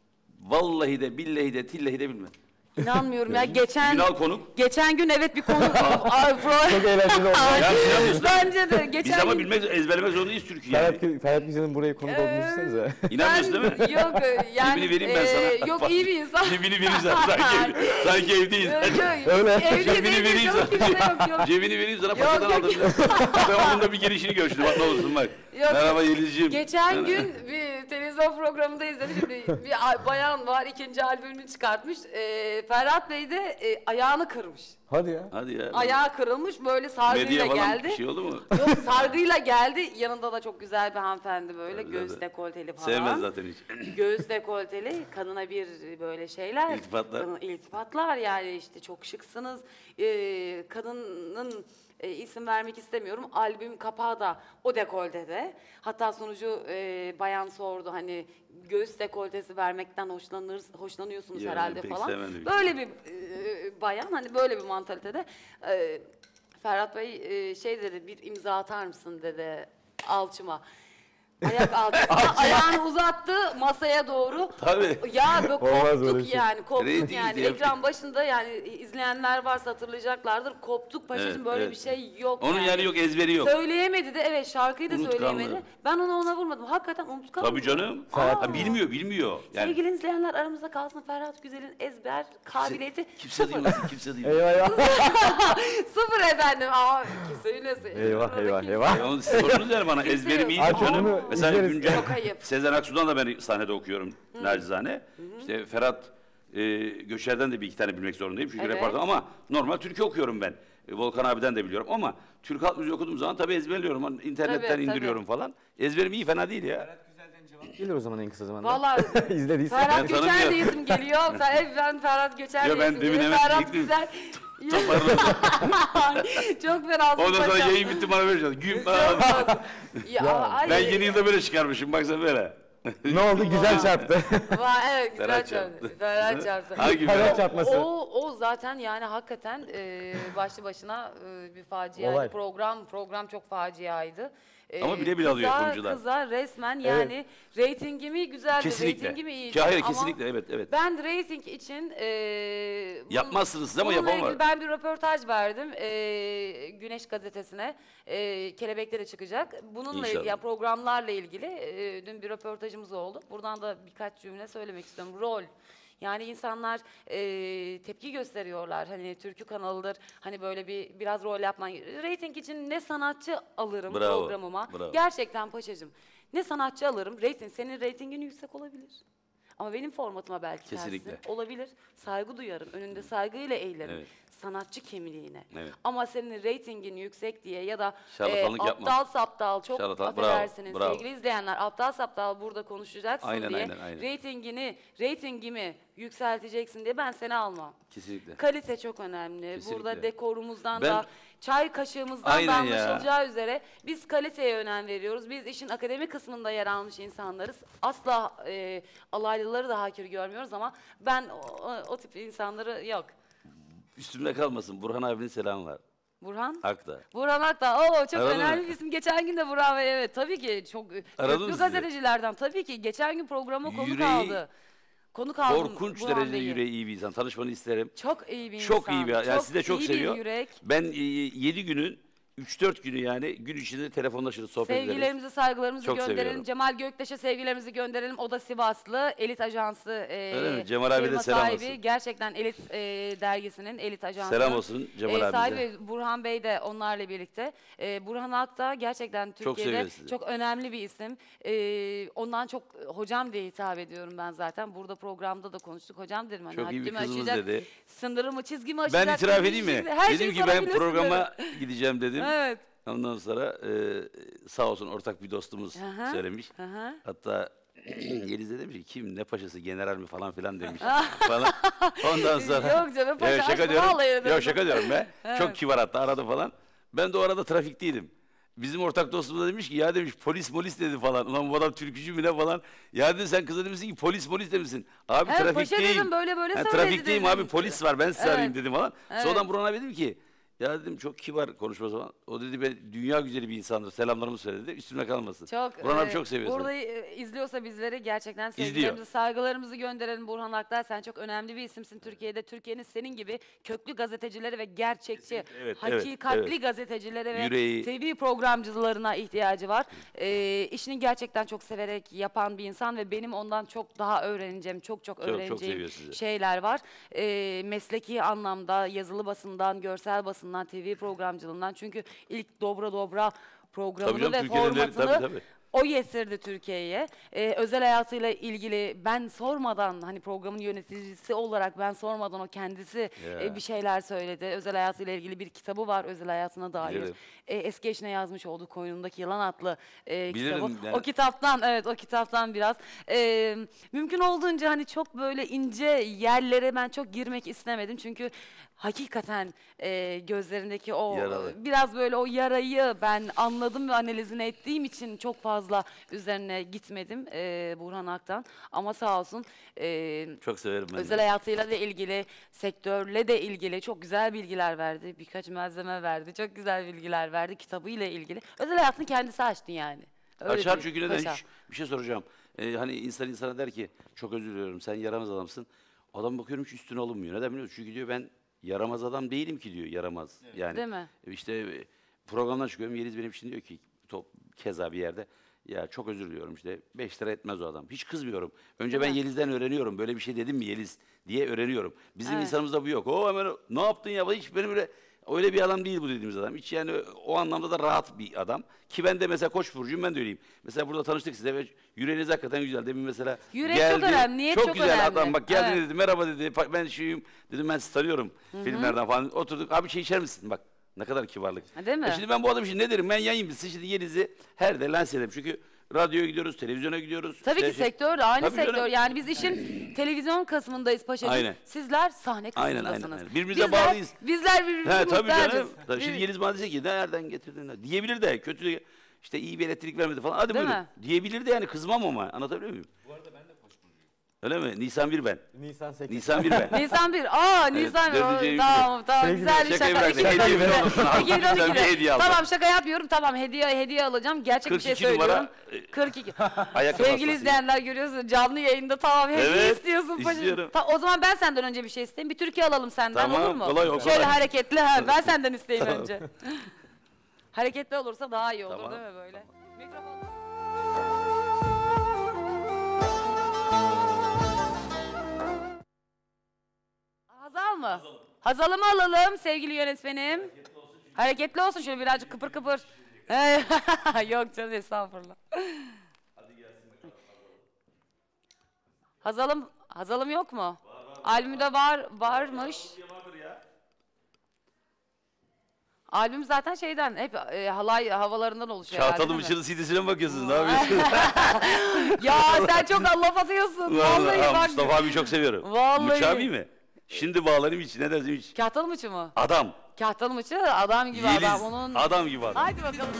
Vallahi de billahi de tillahi de bilmez. İnanmıyorum ya geçen Ünal konuk. geçen gün evet bir konu Ay, pro- Çok eğlenceli oldu. Ay, Ya, inanmıyorsun değil mi? bence de Biz geçen ama gün bilmek, ezberlemek zorundayız türküyü yani. Ferhat, Ferhat Güzel'in buraya konuk olduğunu düşünsenize. İnanmıyorsun değil mi? Yok e, yani Cebini vereyim ben e, sana. yok iyi bir insan. Cebini vereyim sana. Sanki, ev, sanki evdeyiz. Yok, yok, Öyle. evdeyiz, Cebini evdeyiz, vereyim yok, kimse yok, sana. yok. Cebini vereyim sana Yok, paçadan yok, aldım. Ben onun da bir girişini gör şimdi bak ne olursun bak. Yok. Merhaba Yelizciğim. Geçen gün bir televizyon programında izlemişim. Bir, bir a- bayan var ikinci albümünü çıkartmış. E, Ferhat Bey de e, ayağını kırmış. Hadi ya. Hadi ya. Ayağı kırılmış böyle Medya sargıyla falan geldi. bir şey oldu mu? Yok sargıyla geldi. Yanında da çok güzel bir hanımefendi böyle Tabii, göğüs tabii. dekolteli falan. Sevmez zaten hiç. Göğüs dekolteli, kadına bir böyle şeyler. İltifatlar. Kadına- iltifatlar yani işte çok şıksınız. Ee, kadının e, isim vermek istemiyorum. Albüm kapağı da o dekoltede. Hatta sonucu e, bayan sordu hani göğüs dekoltesi vermekten hoşlanır, hoşlanıyorsunuz Yani herhalde pek falan. sevmedim. Böyle bir e, bayan hani böyle bir mantalitede. E, Ferhat Bey e, şey dedi, bir imza atar mısın dedi alçıma. Ayak altına ayağını uzattı masaya doğru. Tabii. Ya böyle Olmaz böyle koptuk şey. yani koptuk Rating yani diye- ekran başında yani izleyenler varsa hatırlayacaklardır. Koptuk paşacığım, Evet, böyle evet. bir şey yok. Onun yani yok, ezberi yok. Söyleyemedi de, evet, şarkıyı da Unutkanlığı. söyleyemedi. Ben ona ona vurmadım. Hakikaten unutkan. Tabii canım. Ha, bilmiyor, bilmiyor. Yani Sevgili izleyenler, aramızda kalsın, Ferhat Güzel'in ezber kabiliyeti kimse sıfır. duymasın, kimse duymasın. Eyvah eyvah. Sıfır efendim. Aa, kimse bilmesin. Eyvah, Burada eyvah, kimse- eyvah. Ya onu siz sorunuz yani bana, Kimse ezberim iyi yok. Artık canım. bunu Mesela izleriz. güncel Çok ayıp. Sezen Aksu'dan da ben sahnede okuyorum nacizane. İşte Ferhat e, Göçer'den de bir iki tane bilmek zorundayım çünkü Evet. repertuar, ama normal türkü okuyorum ben. E, Volkan abiden de biliyorum ama Türk halk müziği okuduğum zaman tabii ezberliyorum. Hani İnternetten Tabii, indiriyorum falan. Ezberim iyi, fena değil ya. Gelir o zaman en kısa zamanda. Vallahi İzlediysen. Ferhat Ben Göçer tanımıyorum. de isim geliyor. Fer- Ben Ferhat Göçer Ya de ben isim demin geliyor. hemen Ferhat diyecektim. Güzel. Toparladım. Çok fenasın Ondan sonra paşam. yayın bitti, bana vereceksin. Güm. Ya, ay, Ben yeni yılda böyle çıkarmışım, baksana böyle. Ne oldu? Güzel çarptı. Vay, evet, güzel Ferhat çarptı. çarptı. Ferhat çarptı. Hangi Ferhat Ferhat? çarpması. O, o zaten yani hakikaten e, başlı başına e, bir facia. Olay. Program program çok faciaydı. E, Ama bile bile alıyor kıza- yapımcılar. Kıza resmen yani reytingimi güzeldi, Kesinlikle. reytingimi iyiydi. Hayır, ama kesinlikle, evet, evet. Ben reyting için e, bunun- Yapmazsınız siz ama bununla yapan var. ilgili ben bir röportaj verdim e, Güneş gazetesine. E, Kelebek'te de çıkacak. Bununla İnşallah. ilgili, ya programlarla ilgili e, dün bir röportajımız oldu. Buradan da birkaç cümle söylemek istiyorum. Rol. Yani insanlar e, tepki gösteriyorlar. Hani türkü kanalıdır. Hani böyle bir biraz rol yapman. Rating için ne sanatçı alırım Bravo, programıma. bravo. Gerçekten paşacığım. Ne sanatçı alırım. Rating, senin reytingin yüksek olabilir. Ama benim formatıma belki Kesinlikle. tersi olabilir. Saygı duyarım. Önünde saygıyla eğlerim. Evet. Sanatçı kimliğine. Evet. Ama senin reytingin yüksek diye ya da Şarlatanlık yapma. aptal saptal, çok Şarlatan- bravo, affedersiniz bravo. sevgili izleyenler, aptal saptal burada konuşacaksın Aynen, diye aynen, aynen. reytingini, reytingimi yükselteceksin diye ben seni almam. Kesinlikle. Kalite çok önemli. Kesinlikle. Burada dekorumuzdan Ben- da, çay kaşığımızdan Aynen da ya. anlaşılacağı üzere biz kaliteye önem veriyoruz. Biz işin akademi kısmında yer almış insanlarız. Asla e, alaylıları da hakir görmüyoruz ama ben o, o, o tip insanları yok. Üstümde kalmasın. Burhan abinin selamı var. Burhan? Akta. Burhan Akta. Oo, çok Aradın önemli mı? bir isim. Geçen gün de Burhan Bey, evet tabii ki çok Aradın mı köklü sizi? gazetecilerden tabii ki. Geçen gün programa konuk Yüreği aldı. Konuk aldım Korkunç Burhan derecede Bey'i. yüreği iyi bir insan. Tanışmanı isterim. Çok iyi bir Çok insan. iyi bir, yani sizi de çok iyi seviyor. bir yürek. Ben yedi günün üç dört günü yani gün içinde telefonlaşırız, sohbet ederiz. Sevgilerimizi, saygılarımızı Çok gönderelim. seviyorum. Cemal Göktaş'a sevgilerimizi gönderelim. O da Sivaslı. Elit Ajansı e, Öyle mi? Cemal abi de firma selam sahibi. olsun. Gerçekten Elit e, dergisinin Elit Ajansı. Selam olsun Cemal abimize. Sahibi Burhan Bey de onlarla birlikte. E, Burhan Ak da gerçekten Türkiye'de seviyoruz sizi. çok önemli bir isim. E, ondan çok hocam diye hitap ediyorum ben zaten. Burada programda da konuştuk. Hocam dedim. Hani Çok iyi bir haddimi kızımız aşacak, dedi. Sınırımı, çizgimi aşacak. Ben itiraf bir edeyim mi? şey- her Dedim şeyi ki ben sorabilirsin programa dedim. gideceğim dedim. Evet. Ondan sonra e, sağ olsun ortak bir dostumuz Aha, söylemiş. aha. Hatta Yeliz de demiş ki kim ne paşası general mi falan filan demiş. falan. Ondan sonra Yok canım, paşa Evet, şaka aşkı diyorum. vallahi dedim. Yok şaka diyorum be. Evet. Çok kibar hatta aradı falan. Ben de o arada trafikteydim. Bizim ortak dostumuz da demiş ki ya demiş polis molis dedi falan. Ulan bu adam türkücü mü ne falan. Ya dedi sen kıza demişsin ki polis molis demişsin. Abi He, paşa trafikteyim. dedim, böyle böyle Ha, söyledi trafikteyim dedim. abi polis var ben sizi Evet. arayayım dedim falan. Evet. Sonradan Burhan abi dedim ki ya dedim çok kibar konuşması falan. O dedi ben dünya güzeli bir insandır. Selamlarımı söyledi. Üstüne kalmasın. Çok, Burhan abi e, çok seviyorsun. Burada e, izliyorsa bizleri gerçekten İzliyor. sevgilerimizi, saygılarımızı gönderelim Burhan Aktar. Sen çok önemli bir isimsin Türkiye'de. Türkiye'nin senin gibi köklü gazetecileri ve gerçekçi, evet, hakikatli evet, evet. gazetecilere ve Yüreği- T V programcılarına ihtiyacı var. E, işini gerçekten çok severek yapan bir insan ve benim ondan çok daha öğreneceğim, çok çok, çok seviyor öğreneceğim sizi. şeyler var. E, mesleki anlamda, yazılı basından, görsel basından, T V programcılığından. Çünkü ilk Dobra Dobra Tabii programını canım, ve Türkiye'nin de- formatını tabii, tabii. o getirdi Türkiye'ye. Ee, özel hayatıyla ilgili ben sormadan, hani programın yöneticisi olarak ben sormadan o kendisi Ya. e, bir şeyler söyledi. Özel hayatıyla ilgili bir kitabı var, özel hayatına dair. Bilirim. E, eski eşine yazmış olduğu Koynundaki Yılan adlı e, Bilirim kitabı. yani. O kitaptan, evet o kitaptan biraz. E, mümkün olduğunca hani çok böyle ince yerlere ben çok girmek istemedim. Çünkü hakikaten e, gözlerindeki o Yaralı. biraz böyle o yarayı ben anladım ve analizini ettiğim için çok fazla fazla üzerine gitmedim e, Burhan Ak'tan. Ama sağ olsun e, Çok severim ben de. özel hayatıyla da ilgili, sektörle de ilgili çok güzel bilgiler verdi. Birkaç malzeme verdi. Çok güzel bilgiler verdi kitabıyla ilgili. Özel hayatını kendisi açtı yani. Öyle Açar diyeyim. çünkü neden? Paşa. Hiç, bir şey soracağım. Ee, hani insan insana der ki çok özür diliyorum sen yaramaz adamsın. Adam bakıyorum hiç üstüne alınmıyor. Neden biliyor musun? Çünkü diyor ben yaramaz adam değilim ki diyor yaramaz. Yani Değil mi? işte e, programdan çıkıyorum Yeliz benim için diyor ki top, keza bir yerde ya çok özür diliyorum işte beş lira etmez o adam. Hiç kızmıyorum. Önce ben mi? Yeliz'den öğreniyorum. Böyle bir şey dedim mi Yeliz diye öğreniyorum. Bizim Evet. insanımızda bu yok. O hemen ne yaptın ya? Hiç benim öyle öyle bir adam değil bu dediğimiz adam. Hiç yani o anlamda da rahat bir adam. Ki ben de mesela Koç burcuyum ben de öyleyim. Mesela burada tanıştık size ve yüreğiniz hakikaten güzel. Demin mesela Yürek geldi. çok önemli, niyet çok çok güzel önemli. adam. Bak geldi Evet. dedi merhaba dedi. "Pa- Ben şuyum. Dedim ben sizi tanıyorum filmlerden falan. Oturduk abi şey içer misin? Bak ne kadar kibarlık. Ha, değil mi? E şimdi ben bu adam için ne derim? Ben yayın bitsin şimdi Yeliz'i her de lanse ederim. Çünkü radyoya gidiyoruz, televizyona gidiyoruz. Tabii işte ki şey- sektör de aynı Tabii canım. sektör. Yani biz işin televizyon kısmındayız paşacığım. Aynen. Sizler sahne Aynen, kısmındasınız. aynen, aynen. Birbirimize bizler, bağlıyız. Bizler birbirimize He tabii muhtacız. canım. Tabii Bir- şimdi Yeliz bana diyecek ki nereden getirdin? de?" Diyebilir de kötü de, işte iyi bir elektrik vermedi falan. Hadi Değil buyurun. mi? Diyebilir de yani kızmam ama. Anlatabiliyor muyum? Bu arada ben de Koç burcuyum. Öyle mi? Nisan bir ben. Nisan sekiz. Nisan bir ben. Nisan bir. Aa Nisan bir. dördüncü O- Eylül. Tamam tamam Sevgili- güzel bir Şakayı şaka. bıraktık, iki bin on hediye ikide. bile olsun. Al, iki bin on güzel bir ikide. hediye aldım. Tamam şaka yapıyorum. Tamam hediye hediye alacağım. Gerçek bir şey kırk iki numara, söylüyorum. e, kırk iki. Ayakkabı Sevgili hastasıyım. izleyenler görüyorsunuz canlı yayında tamam hediye Evet, istiyorsun paşacığım. istiyorum. Ta- o zaman ben senden önce bir şey isteyeyim. Bir türkü alalım senden Tamam, olur mu? kolay, o Şöyle kolay. hareketli. Ha, ben senden isteyeyim Tamam. önce. Hareketli olursa daha iyi olur Tamam. değil mi böyle? Mikrofon. Hazal mı? Hazal'ı mı alalım sevgili yönetmenim? Hareketli olsun. Hareketli olsun şöyle birazcık kıpır kıpır. Yok canım estağfurullah. Hazal'ım, Hazal'ım yok mu? Var, var, Albümde var, varmış. Albüm zaten şeyden hep e, halay havalarından oluşuyor herhalde, Kağıtalım değil mi? Işıl'ın C D'sine mi bakıyorsunuz? Ne yapıyorsunuz? Ya sen çok laf atıyorsun. Vallahi Ha, bak. Mustafa abi çok seviyorum. Vallahi. Umut abi mi? Şimdi bağlarım hiç. Ne dersin hiç? Kahtalı mıçı mı? Adam. Kahtalı mıçı adam gibi Yeliz. adam. Onun... Adam gibi adam. Haydi bakalım.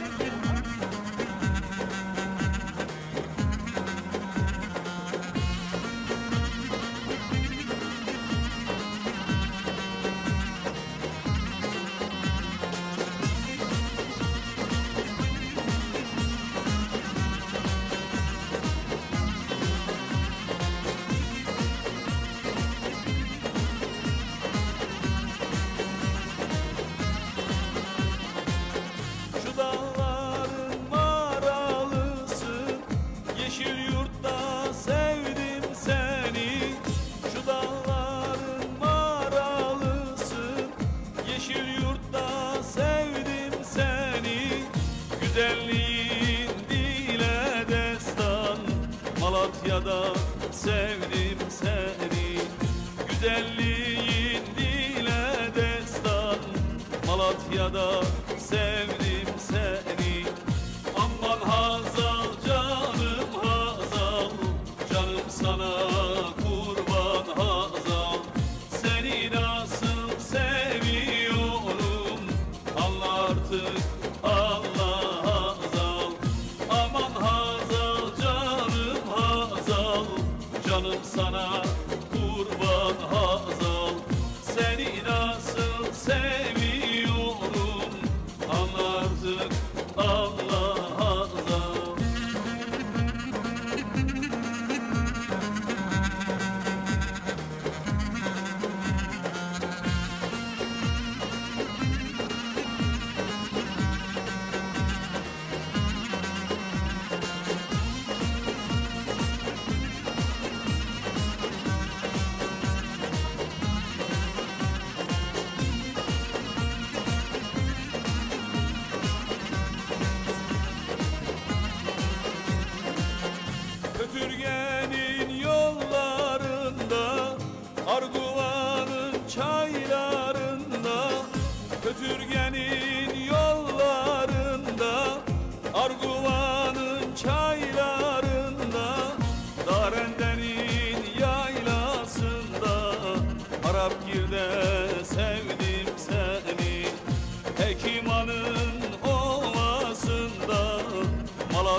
Şu dağların maralısı, yeşil yurtta sevdim seni. Şu dağların maralısı, yeşil yurtta sevdim seni. Güzelliğin dile destan, Malatya'da sevdim seni. Güzelliğin dile destan, Malatya'da sevdim seni. Aman Hazal canım Hazal, canım sana kurban Hazal. Seni nasıl seviyorum, anla artık Allah Hazal. Aman Hazal canım Hazal, canım sana kurban Hazal. Seni nasıl seviyorum, anla artık Allah Hazal.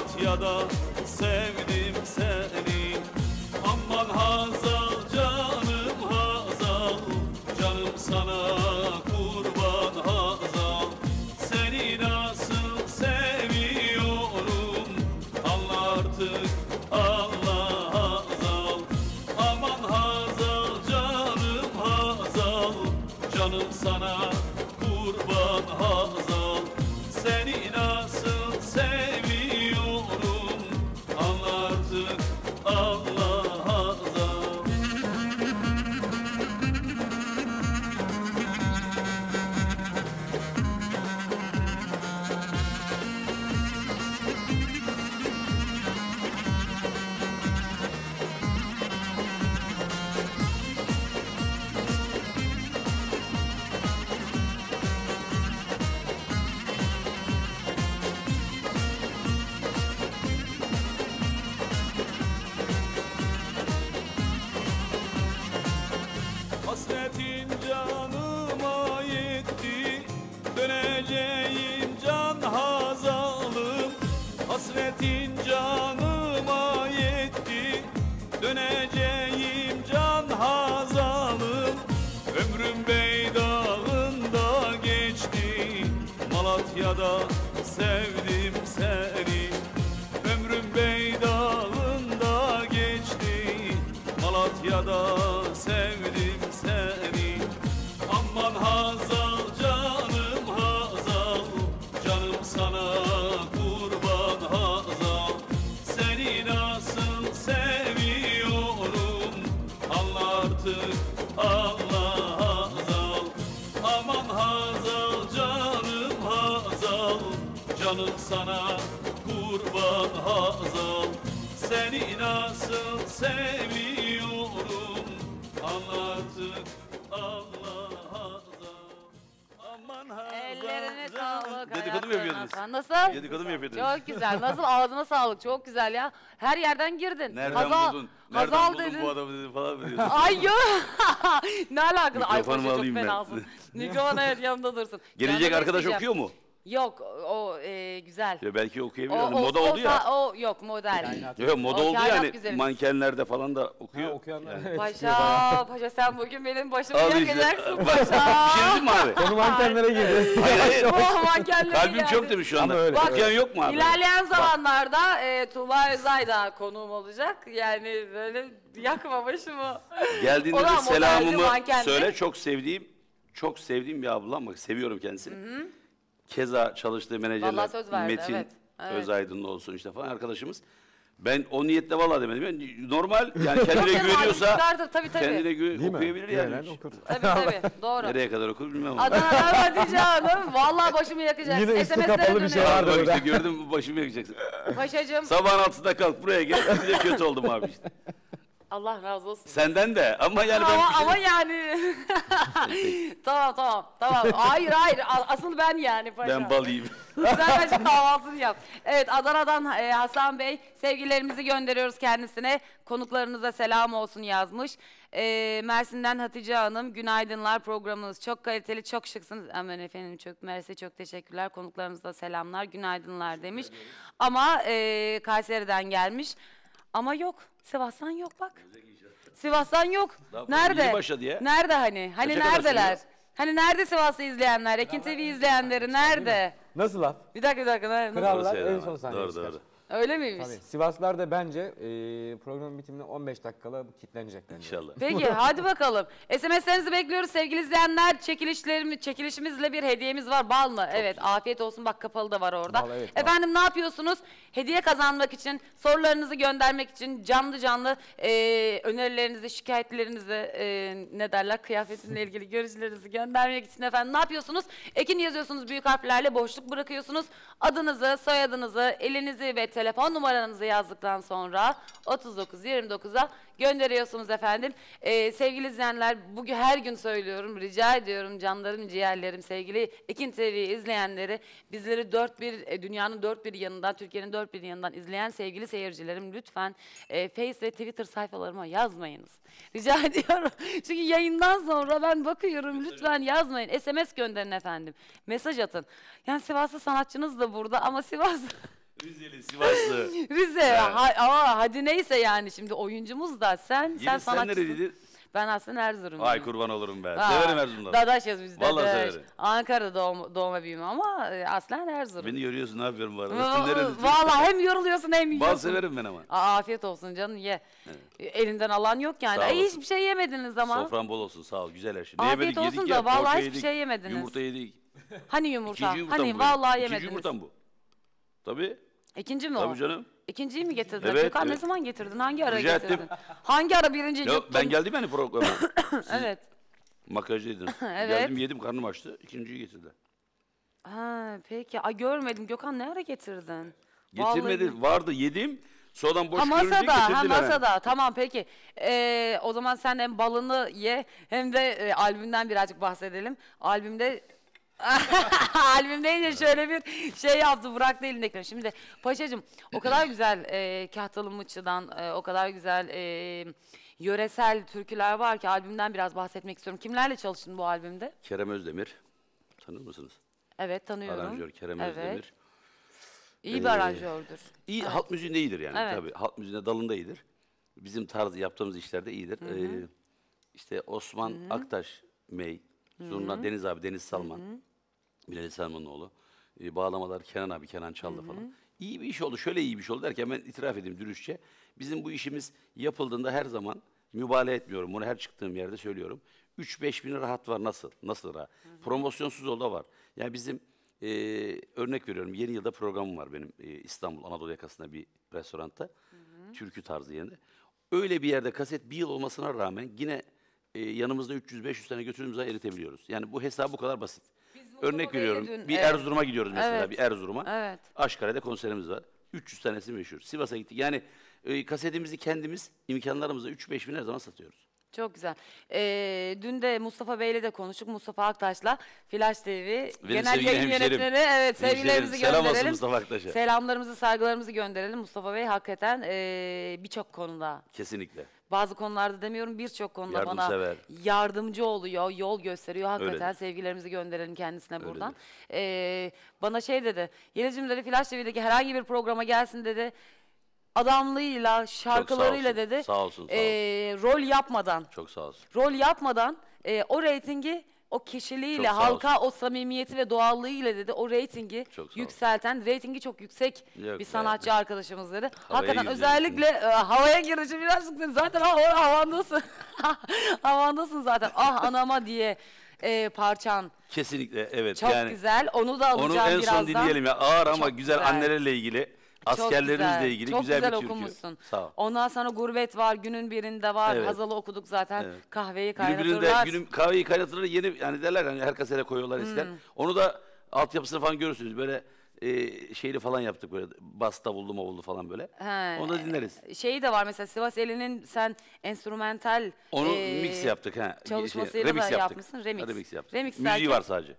Malatya'da sevdim seni. Aman Hazal canım Hazal, canım sana kurban Hazal. Seni nasıl seviyorum, anla artık Allah Hazal. Aman Hazal canım Hazal, canım sana kurban Hazal. Seni nasıl seviyorum, anla artık Allah Hazal. Hasretin canıma yetti, döneceğim can Hazalım. Hasretin canıma yetti, döneceğim can Hazalım. Ömrüm Beydağ'ında geçti, Malatya'da sevdim seni. Ömrüm Beydağ'ında geçti, Malatya'da sevdim seni. Aman Hazal canım Hazal, canım sana kurban Hazal. Seni nasıl seviyorum, anla artık Allah Hazal. Aman Hazal canım Hazal, canım sana kurban Hazal. Seni nasıl seviyorum, anla artık Allah Hazal. Aman Hazal. Ellerine canım- sağlık. Dedikodu mu yapıyordunuz? hayatlarına. Nasıl? Dedikodu mu yapıyordunuz? Çok güzel. Nasıl? Ağzına sağlık. Çok güzel ya. Her yerden girdin. Nereden Hazal, buldun? Nereden Hazal buldun dedin. bu adamı dedi falan mı diyorsun? Ay yok. Ne alakalı? Ay Mikrofonumu paşa çok alayım ben. fenasın. Mikrofon evet yanımda dursun. Gelecek Canını arkadaş isteyeceğim. okuyor mu? Yok o e, güzel. Ya belki O, okuyabilir. o, Hani moda oldu o, ya. O yok model. Yok moda O oldu kainat yani. güzeli. Mankenlerde falan da okuyor. Ha, okuyanlar. Yani. Evet, Paşa, paşa sen bugün benim başımı Al işte. yakacaksın Bak, paşa. bir şey dedim mi abi? Konu mankenlere girdi. Hayır hayır. Oh, mankenlere Kalbim geldi. çok demiş şu anda. Ama öyle, Okuyan yok mu abi? İlerleyen zamanlarda e, Tuğba Özay da konuğum olacak. Yani böyle yakma başımı. Geldiğinde O da de modelci, selamımı mankenli. söyle. Çok sevdiğim, çok sevdiğim bir ablam. Bak seviyorum kendisini. Keza çalıştığı menajerler Vallahi söz verdi, Metin evet. Evet. Özaydınlı olsun işte falan arkadaşımız. Ben o niyetle vallahi demedim. Yani normal yani kendine Yok, güveniyorsa çıkartır, tabii, tabii. kendine gü- Değil mi? okuyabilir Güvenen yani. okur. Tabii tabii doğru. Nereye kadar okur bilmem ama. Adana'dan Hatice Hanım. Vallahi başımı yakacaksın. Yine üstü S M S'lere kapalı bir şey dönüyorum. vardı Bak orada. işte gördün mü başımı yakacaksın. Paşacığım Sabahın altısında kalk buraya gel. Bir de kötü oldum abi işte. Allah razı olsun. Senden de ama yani ben ama, bir şey... ama yani. tamam tamam tamam. Hayır hayır A- asıl ben yani paşa. Ben bal yiyeyim. Sen bence kahvaltını yap. Evet Adana'dan e, Hasan Bey sevgilerimizi gönderiyoruz kendisine. Konuklarınıza selam olsun yazmış. E, Mersin'den Hatice Hanım günaydınlar, programınız çok kaliteli, çok şıksınız. Aman efendim çok mersi, çok teşekkürler. Konuklarınıza selamlar, günaydınlar demiş. Ama e, Kayseri'den gelmiş. Ama yok. Sivas'tan yok bak. Sivas'tan yok. Daha Nerede? yeni başladı ya. Nerede hani? Hani Kaça kadar neredeler? sürüyor? Hani nerede Sivas'ı izleyenler? Ekin T V izleyenleri nerede? Nasıl laf? Bir dakika bir dakika. ne- nasıl? Krallar söyledi en ama. son sahneye Doğru, çıkar. doğru. Öyle miymiş? Tabii. Sivaslılar da bence e, programın bitimine on beş dakikala kilitlenecek bence. İnşallah. Peki hadi bakalım. S M S'lerinizi bekliyoruz sevgili izleyenler. Çekilişlerimiz, çekilişimizle bir hediyemiz var. Bal mı? Evet afiyet olsun bak kapalı da var orada. Bal, evet, bal. Efendim ne yapıyorsunuz? Hediye kazanmak için, sorularınızı göndermek için canlı canlı e, önerilerinizi, şikayetlerinizi e, ne derler kıyafetinle ilgili görüşlerinizi göndermek için efendim ne yapıyorsunuz? Ekin yazıyorsunuz büyük harflerle boşluk bırakıyorsunuz. Adınızı, soyadınızı, elinizi ve telefon numaranızı yazdıktan sonra otuz dokuz yirmi dokuza gönderiyorsunuz efendim. Ee, sevgili izleyenler bugün her gün söylüyorum rica ediyorum canlarım ciğerlerim sevgili Ekin T V izleyenleri bizleri dört bir e, dünyanın dört bir yanından Türkiye'nin dört bir yanından izleyen sevgili seyircilerim lütfen e, Face ve Twitter sayfalarıma yazmayınız. Rica ediyorum. Çünkü yayından sonra ben bakıyorum lütfen yazmayın. S M S gönderin efendim. Mesaj atın. Yani Sivaslı sanatçınız da burada ama Sivas Rizeli, Sivaslı. Rize. Ha, ama hadi neyse yani şimdi oyuncumuz da sen sen Yeliz, sen sanatçısın. nereliydin? Ben aslında Erzurumluyum. Ay kurban olurum ben. Ha, Severim Erzurum'dan. Dadaşız biz Vallahi dadaş. severim. Ankara doğma, doğma büyüme ama e, aslen Erzurum. Beni yoruyorsun, ne yapıyorum bu arada? Va- Nerelisin? Vallahi hem yoruluyorsun hem yiyorsun. Bal severim ben ama. Aa, afiyet olsun canım ye. Elinden alan yok yani. Sağ Ay, olasın. hiçbir şey yemediniz ama. Sofran bol olsun, sağ ol. Güzel her şey. Ne Afiyet yemedik, olsun yedik da ya, vallahi poğaça hiçbir yedik, şey yemediniz. Yumurta yedik. Hani yumurta? İkinci yumurtam Hani bu vallahi benim. yemediniz. İkinci yumurtam bu. Tabii. İkinci mi o? Tabii canım. İkinciyi mi getirdin? Evet, Gökhan ne evet. zaman getirdin? Hangi ara Rica getirdin? ettim. Hangi ara birinci Ya, yuttun? ben geldim yani programa. Evet. Makyajdaydın. Evet. Geldim yedim, karnım açtı. İkinciyi getirdiler. Ha, peki. Ay görmedim. Gökhan ne ara getirdin? Getirmedi. Vallahi- Vardı, yedim. Sonradan boş Ha görünce masada, getirdiler. ha hemen. masada. Tamam peki. Ee, o zaman sen hem balını ye hem de e, albümden birazcık bahsedelim. Albümde albüm deyince şöyle bir şey yaptı, bıraktı elindekileri. Şimdi Paşacığım o kadar güzel e, Kahtalı Mıçı'dan e, o kadar güzel e, yöresel türküler var ki albümden biraz bahsetmek istiyorum. Kimlerle çalıştın bu albümde? Kerem Özdemir. Tanır mısınız? Evet tanıyorum. Aranjör Kerem Evet. Özdemir. İyi bir Ee, aranjördür. İyi, halk müziğinde iyidir yani Evet. tabii. Halk müziğinde dalında iyidir. Bizim tarzı yaptığımız işlerde iyidir. Ee, işte Osman Aktaş Mey, Zurna Deniz abi, Deniz Salman, Bilal Salmanoğlu. Ee, bağlamalar Kenan abi, Kenan çaldı falan. İyi bir iş oldu. Şöyle iyi bir iş oldu derken ben itiraf edeyim dürüstçe. Bizim bu işimiz yapıldığında her zaman mübalağa etmiyorum. Bunu her çıktığım yerde söylüyorum. üç beş bin rahat var. Nasıl? Nasıl rahat? Promosyonsuz o da var. Yani bizim e, örnek veriyorum. Yeni yılda programım var benim e, İstanbul Anadolu yakasında bir restoranda. Türkü tarzı yerinde. Öyle bir yerde kaset bir yıl olmasına rağmen yine e, yanımızda üç yüz beş yüz tane götürdüğümüz zaman eritebiliyoruz. Yani bu hesap bu kadar basit. Örnek Bey'le veriyorum. dün, bir evet. Erzurum'a gidiyoruz mesela. Evet. Bir Erzurum'a. Evet. Aşkare'de konserimiz var. üç yüz tanesi meşhur. Sivas'a gittik. Yani e, kasetimizi kendimiz imkanlarımızla üç beş bin her zaman satıyoruz. Çok güzel. Ee, dün de Mustafa Bey'le de konuştuk. Mustafa Aktaş'la Flash T V genel sevgili yayın hemşerim. yönetmeni. Evet, Hemşerim, sevgilerimizi selam olsun gönderelim. Mustafa Aktaş'a. Selamlarımızı, saygılarımızı gönderelim. Mustafa Bey hakikaten ee, birçok konuda, Kesinlikle. bazı konularda demiyorum birçok konuda bana Yardımsever. yardımcı oluyor, yol gösteriyor. Hakikaten Öyledir. sevgilerimizi gönderelim kendisine buradan. Öyledir. Ee, bana şey dedi, Yeliz'cim dedi Flash T V'deki herhangi bir programa gelsin dedi. Adamlığıyla, şarkılarıyla olsun, dedi. sağ olsun, sağ ee, rol yapmadan, Çok sağ olsun. rol yapmadan e, o reytingi o kişiliğiyle, Çok sağ halka o samimiyeti ve doğallığıyla dedi o reytingi Çok sağ yükselten, reytingi çok yüksek Yok bir be. sanatçı arkadaşımız dedi. Hakikaten girdi özellikle e, havaya girişi birazcık dedi. Zaten hava, havandasın. Havandasın zaten. Ah anama diye e, parçan. Kesinlikle evet. Çok yani güzel. Onu da alacağım onu en birazdan. son dinleyelim ya. Ağır ama Çok güzel, güzel. annelerle ilgili, Çok askerlerimizle güzel. ilgili Çok güzel, güzel bir türkü. okumuşsun. Sağ ol. Ondan sonra Gurbet var, günün birinde var. Evet. Hazal'ı okuduk zaten. Evet. Kahveyi Günün birinde kaynatırlar. günün kahveyi kaynatırlar, yeni yani derler hani her kasete koyuyorlar ister. Hmm. Onu da altyapısını falan görürsünüz. Böyle e, şeyli falan yaptık böyle, bas davullu mavullu falan böyle. He. Onu da dinleriz. Şeyi de var mesela Sivas Eli'nin sen enstrümantal Onu e, mix yaptık ha. çalışmasıyla remix da yaptık. yapmışsın, remix. Ha, remix yaptık. Remix Müziği derken- var sadece.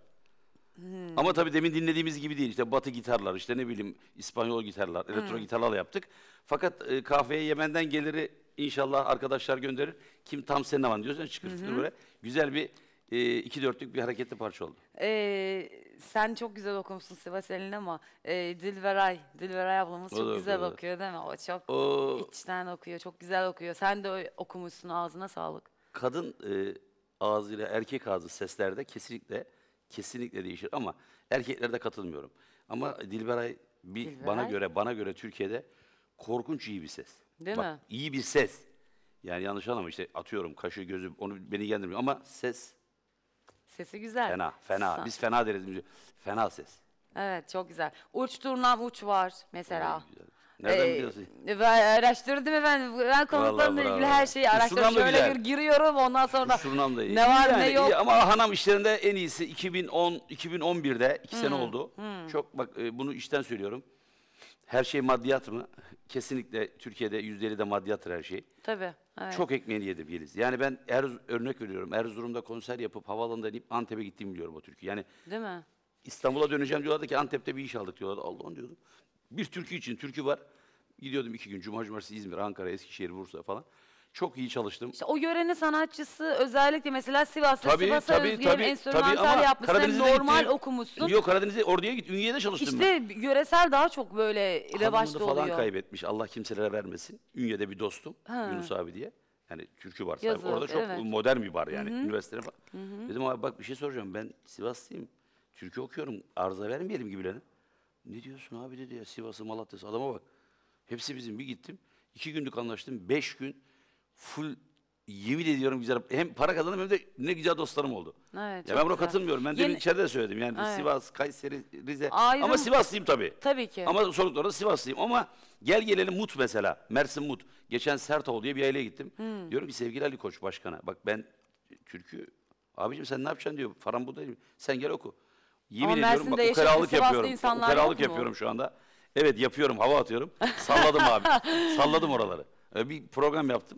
Ama tabii demin dinlediğimiz gibi değil. İşte batı gitarlar, işte ne bileyim İspanyol gitarlar, elektro gitarlarla yaptık. Fakat e, kahveye Yemen'den geliri inşallah arkadaşlar gönderir. Kim tam senin aman diyorsan çıkırtır böyle. Güzel bir e, iki dörtlük bir hareketli parça oldu. e, sen çok güzel okumuşsun Sivas Eli'ni ama e, Dilberay, Dilberay ablamız O çok da güzel okuyor. okuyor değil mi? O çok O içten okuyor, çok güzel okuyor. Sen de öyle okumuşsun, ağzına sağlık. kadın e, ağzıyla erkek ağzı seslerde kesinlikle kesinlikle değişir ama erkeklerde katılmıyorum. Ama Dilberay bir Dilberay. bana göre bana göre Türkiye'de korkunç iyi bir ses. Değil Bak, mi? iyi bir ses. Yani yanlış anlama, işte atıyorum kaşı gözü onu beni ilgilendirmiyor ama ses Sesi güzel. fena fena. Sa- Biz fena deriz. müziği. Fena ses. Evet, çok güzel. Uç turnam uç var mesela. Vallahi güzel. Nereden Ee, biliyorsun? Ben araştırdım efendim. Ben konuklarımla bravo. ilgili her şeyi Uçurmam araştırdım. da Şöyle güzel. bir giriyorum ondan sonra Şurnam da iyi. ne var İyi ne yani, yok. iyi. Ama Hanam işlerinde en iyisi iki bin on iki bin on birde iki Hmm, sene oldu. Çok bak e, bunu işten söylüyorum. Her şey maddiyat mı? Kesinlikle Türkiye'de yüzde elli de maddiyattır her şey. Tabii. Evet. Çok ekmeğini yedim Yeliz. Yani ben er, örnek veriyorum. Erzurum'da konser yapıp havaalanında inip Antep'e gittiğimi biliyorum o türkü. Yani Değil mi? İstanbul'a döneceğim diyorlardı ki Antep'te bir iş aldık diyorlardı. Allah'ım diyordum. Bir türkü için türkü var. Gidiyordum iki gün. Cuma, cumartesi İzmir, Ankara, Eskişehir, Bursa falan. Çok iyi çalıştım. İşte o yörenin sanatçısı özellikle mesela Sivas'ta Tabii, Sivas'a tabii, özgü tabii, enstrümantal tabii ama yapmışsın, hem Karadeniz'e normal gittim. okumuşsun. Yok Karadeniz'e, orduya git, Ünye'de çalıştım ben. İşte yöresel daha çok böyle revaçta Hanımını falan oluyor. kaybetmiş. Allah kimselere vermesin. Ünye'de bir dostum. Ha. Yunus abi diye. Yani türkü var. Yazık, Orada çok evet. modern bir bar yani. Üniversitede falan. Dedim abi bak bir şey soracağım. Ben Sivaslıyım. Türkü okuyorum. Arıza vermeyelim gibilerine. Ne diyorsun abi dedi ya. Sivas'ı, Malatya'sı. Adama bak. Hepsi bizim. Bir gittim. İki günlük anlaştım. Beş gün full, yemin ediyorum güzel. Hem para kazandım hem de ne güzel dostlarım oldu. Evet, Ya çok ben buna güzel. katılmıyorum. Ben Yeni- demin içeride de söyledim. Yani Evet. Sivas, Kayseri, Rize. Ayrım- Ama Sivaslıyım tabii. Tabii ki. Ama sordukları da Sivaslıyım. Ama gel gelelim Mut mesela. Mersin Mut. Geçen Sertov diye bir aileye gittim. Hmm. Diyorum ki sevgili Ali Koç başkana. Bak ben türkü... Abicim sen ne yapacaksın diyor. Param bu değil. Sen gel oku. Yemin Ama ediyorum Mersin'de bak yaşayan ukalalık Sivaslı yapıyorum. insanlar Ukalalık yok mu? yapıyorum şu anda. Evet yapıyorum. Hava atıyorum. Salladım abi. Salladım oraları. Öyle bir program yaptım.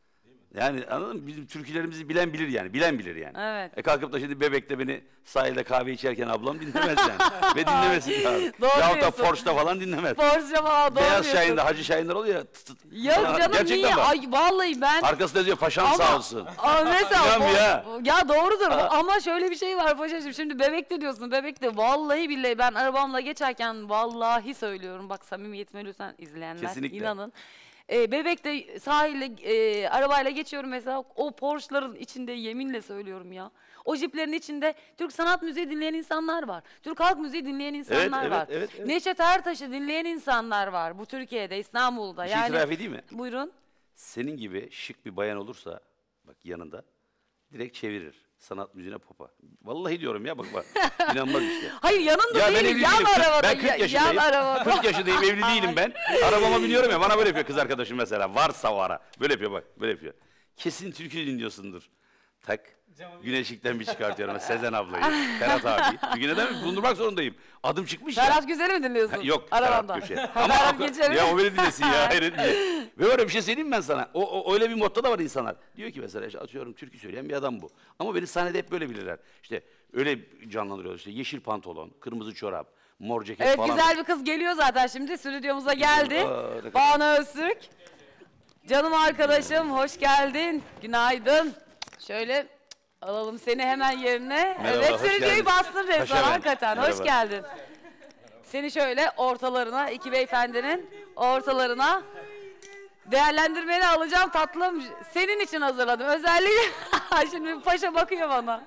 Yani anladın mı? Bizim türkülerimizi bilen bilir yani. Bilen bilir yani. Evet. E kalkıp da şimdi Bebek'te beni sahilde kahve içerken ablam dinlemez yani. Ve dinlemesin abi. Doğru Yahut da diyorsun. Porsche'da falan dinlemez. Porsche falan doğru Beyaz diyorsun. Şahin'de, Hacı Şahin'ler oluyor ya. Tıt tıt. Yok Aa, canım gerçekten niye? bak. Ay vallahi ben... Arkasında diyor paşam sağ olsun. Aa, mesela İnan bu- ya. bu- ya doğrudur bu- ama şöyle bir şey var paşacığım. Şimdi Bebek'te diyorsun. Bebek'te vallahi billahi ben arabamla geçerken vallahi söylüyorum. Bak samimiyetime lütfen izleyenler Kesinlikle. inanın. Ee, Bebek'te sahilde e, arabayla geçiyorum mesela. O Porsche'ların içinde yeminle söylüyorum ya. O jiplerin içinde Türk sanat müziği dinleyen insanlar var. Türk halk müziği dinleyen insanlar evet, var. evet, evet. Neşet Ertaş'ı dinleyen insanlar var bu Türkiye'de, İstanbul'da. Bir şey yani itiraf edeyim mi? Buyurun. Senin gibi şık bir bayan olursa bak yanında direkt çevirir. Sanat müziğine popa. Vallahi diyorum ya bak bak. İnanmaz işte. Hayır yanında Ya ben değil, evli yan değilim. Kırk- arabada. Ben kırk ya- yaşındayım. Yan arabada. kırk yaşındayım, evli değilim ben. Arabama biniyorum ya, bana böyle yapıyor kız arkadaşım mesela. Varsa o ara. Böyle yapıyor bak, böyle yapıyor. Kesin türkü dinliyorsundur. Tak. Güneşlikten bir çıkartıyorum. Sezen ablayı, Ferhat abi. Bir güne de bulundurmak zorundayım. Adım çıkmış ya. Ferhat Güzel'i mi dinliyorsun? Ha, Yok, Arabanda. Ferhat Göçer. Ferhat Ama Göçer'i- ya o beni dinlesin ya, hayret bir şey. Ve öyle bir şey söyleyeyim ben sana. O, o öyle bir modda da var insanlar. Diyor ki mesela işte atıyorum türkü söyleyen bir adam bu. Ama beni sahnede hep böyle bilirler. İşte öyle canlandırıyorlar işte yeşil pantolon, kırmızı çorap, mor ceket Evet falan. güzel bir kız geliyor zaten şimdi stüdyomuza geldi. Aa, ne kadar- Banu Öztürk. Canım arkadaşım hoş geldin. Günaydın. Şöyle alalım seni hemen yerine. Merhaba, evet hoş stüdyoyu geldin. bastın resmen Paşa ben. hakikaten. Hoş Merhaba. geldin. Seni şöyle ortalarına, iki beyefendinin ortalarına değerlendirmeni alacağım tatlım. Senin için hazırladım. Özellikle şimdi paşa bakıyor bana.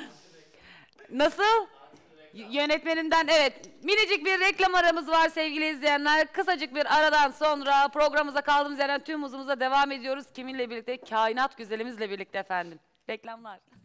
Nasıl? Y- Yönetmenimden evet minicik bir reklam aramız var sevgili izleyenler. Kısacık bir aradan sonra programımıza kaldığımız yerden tüm hızımıza devam ediyoruz. Kiminle birlikte? Kainat güzelimizle birlikte efendim. Reklamlar.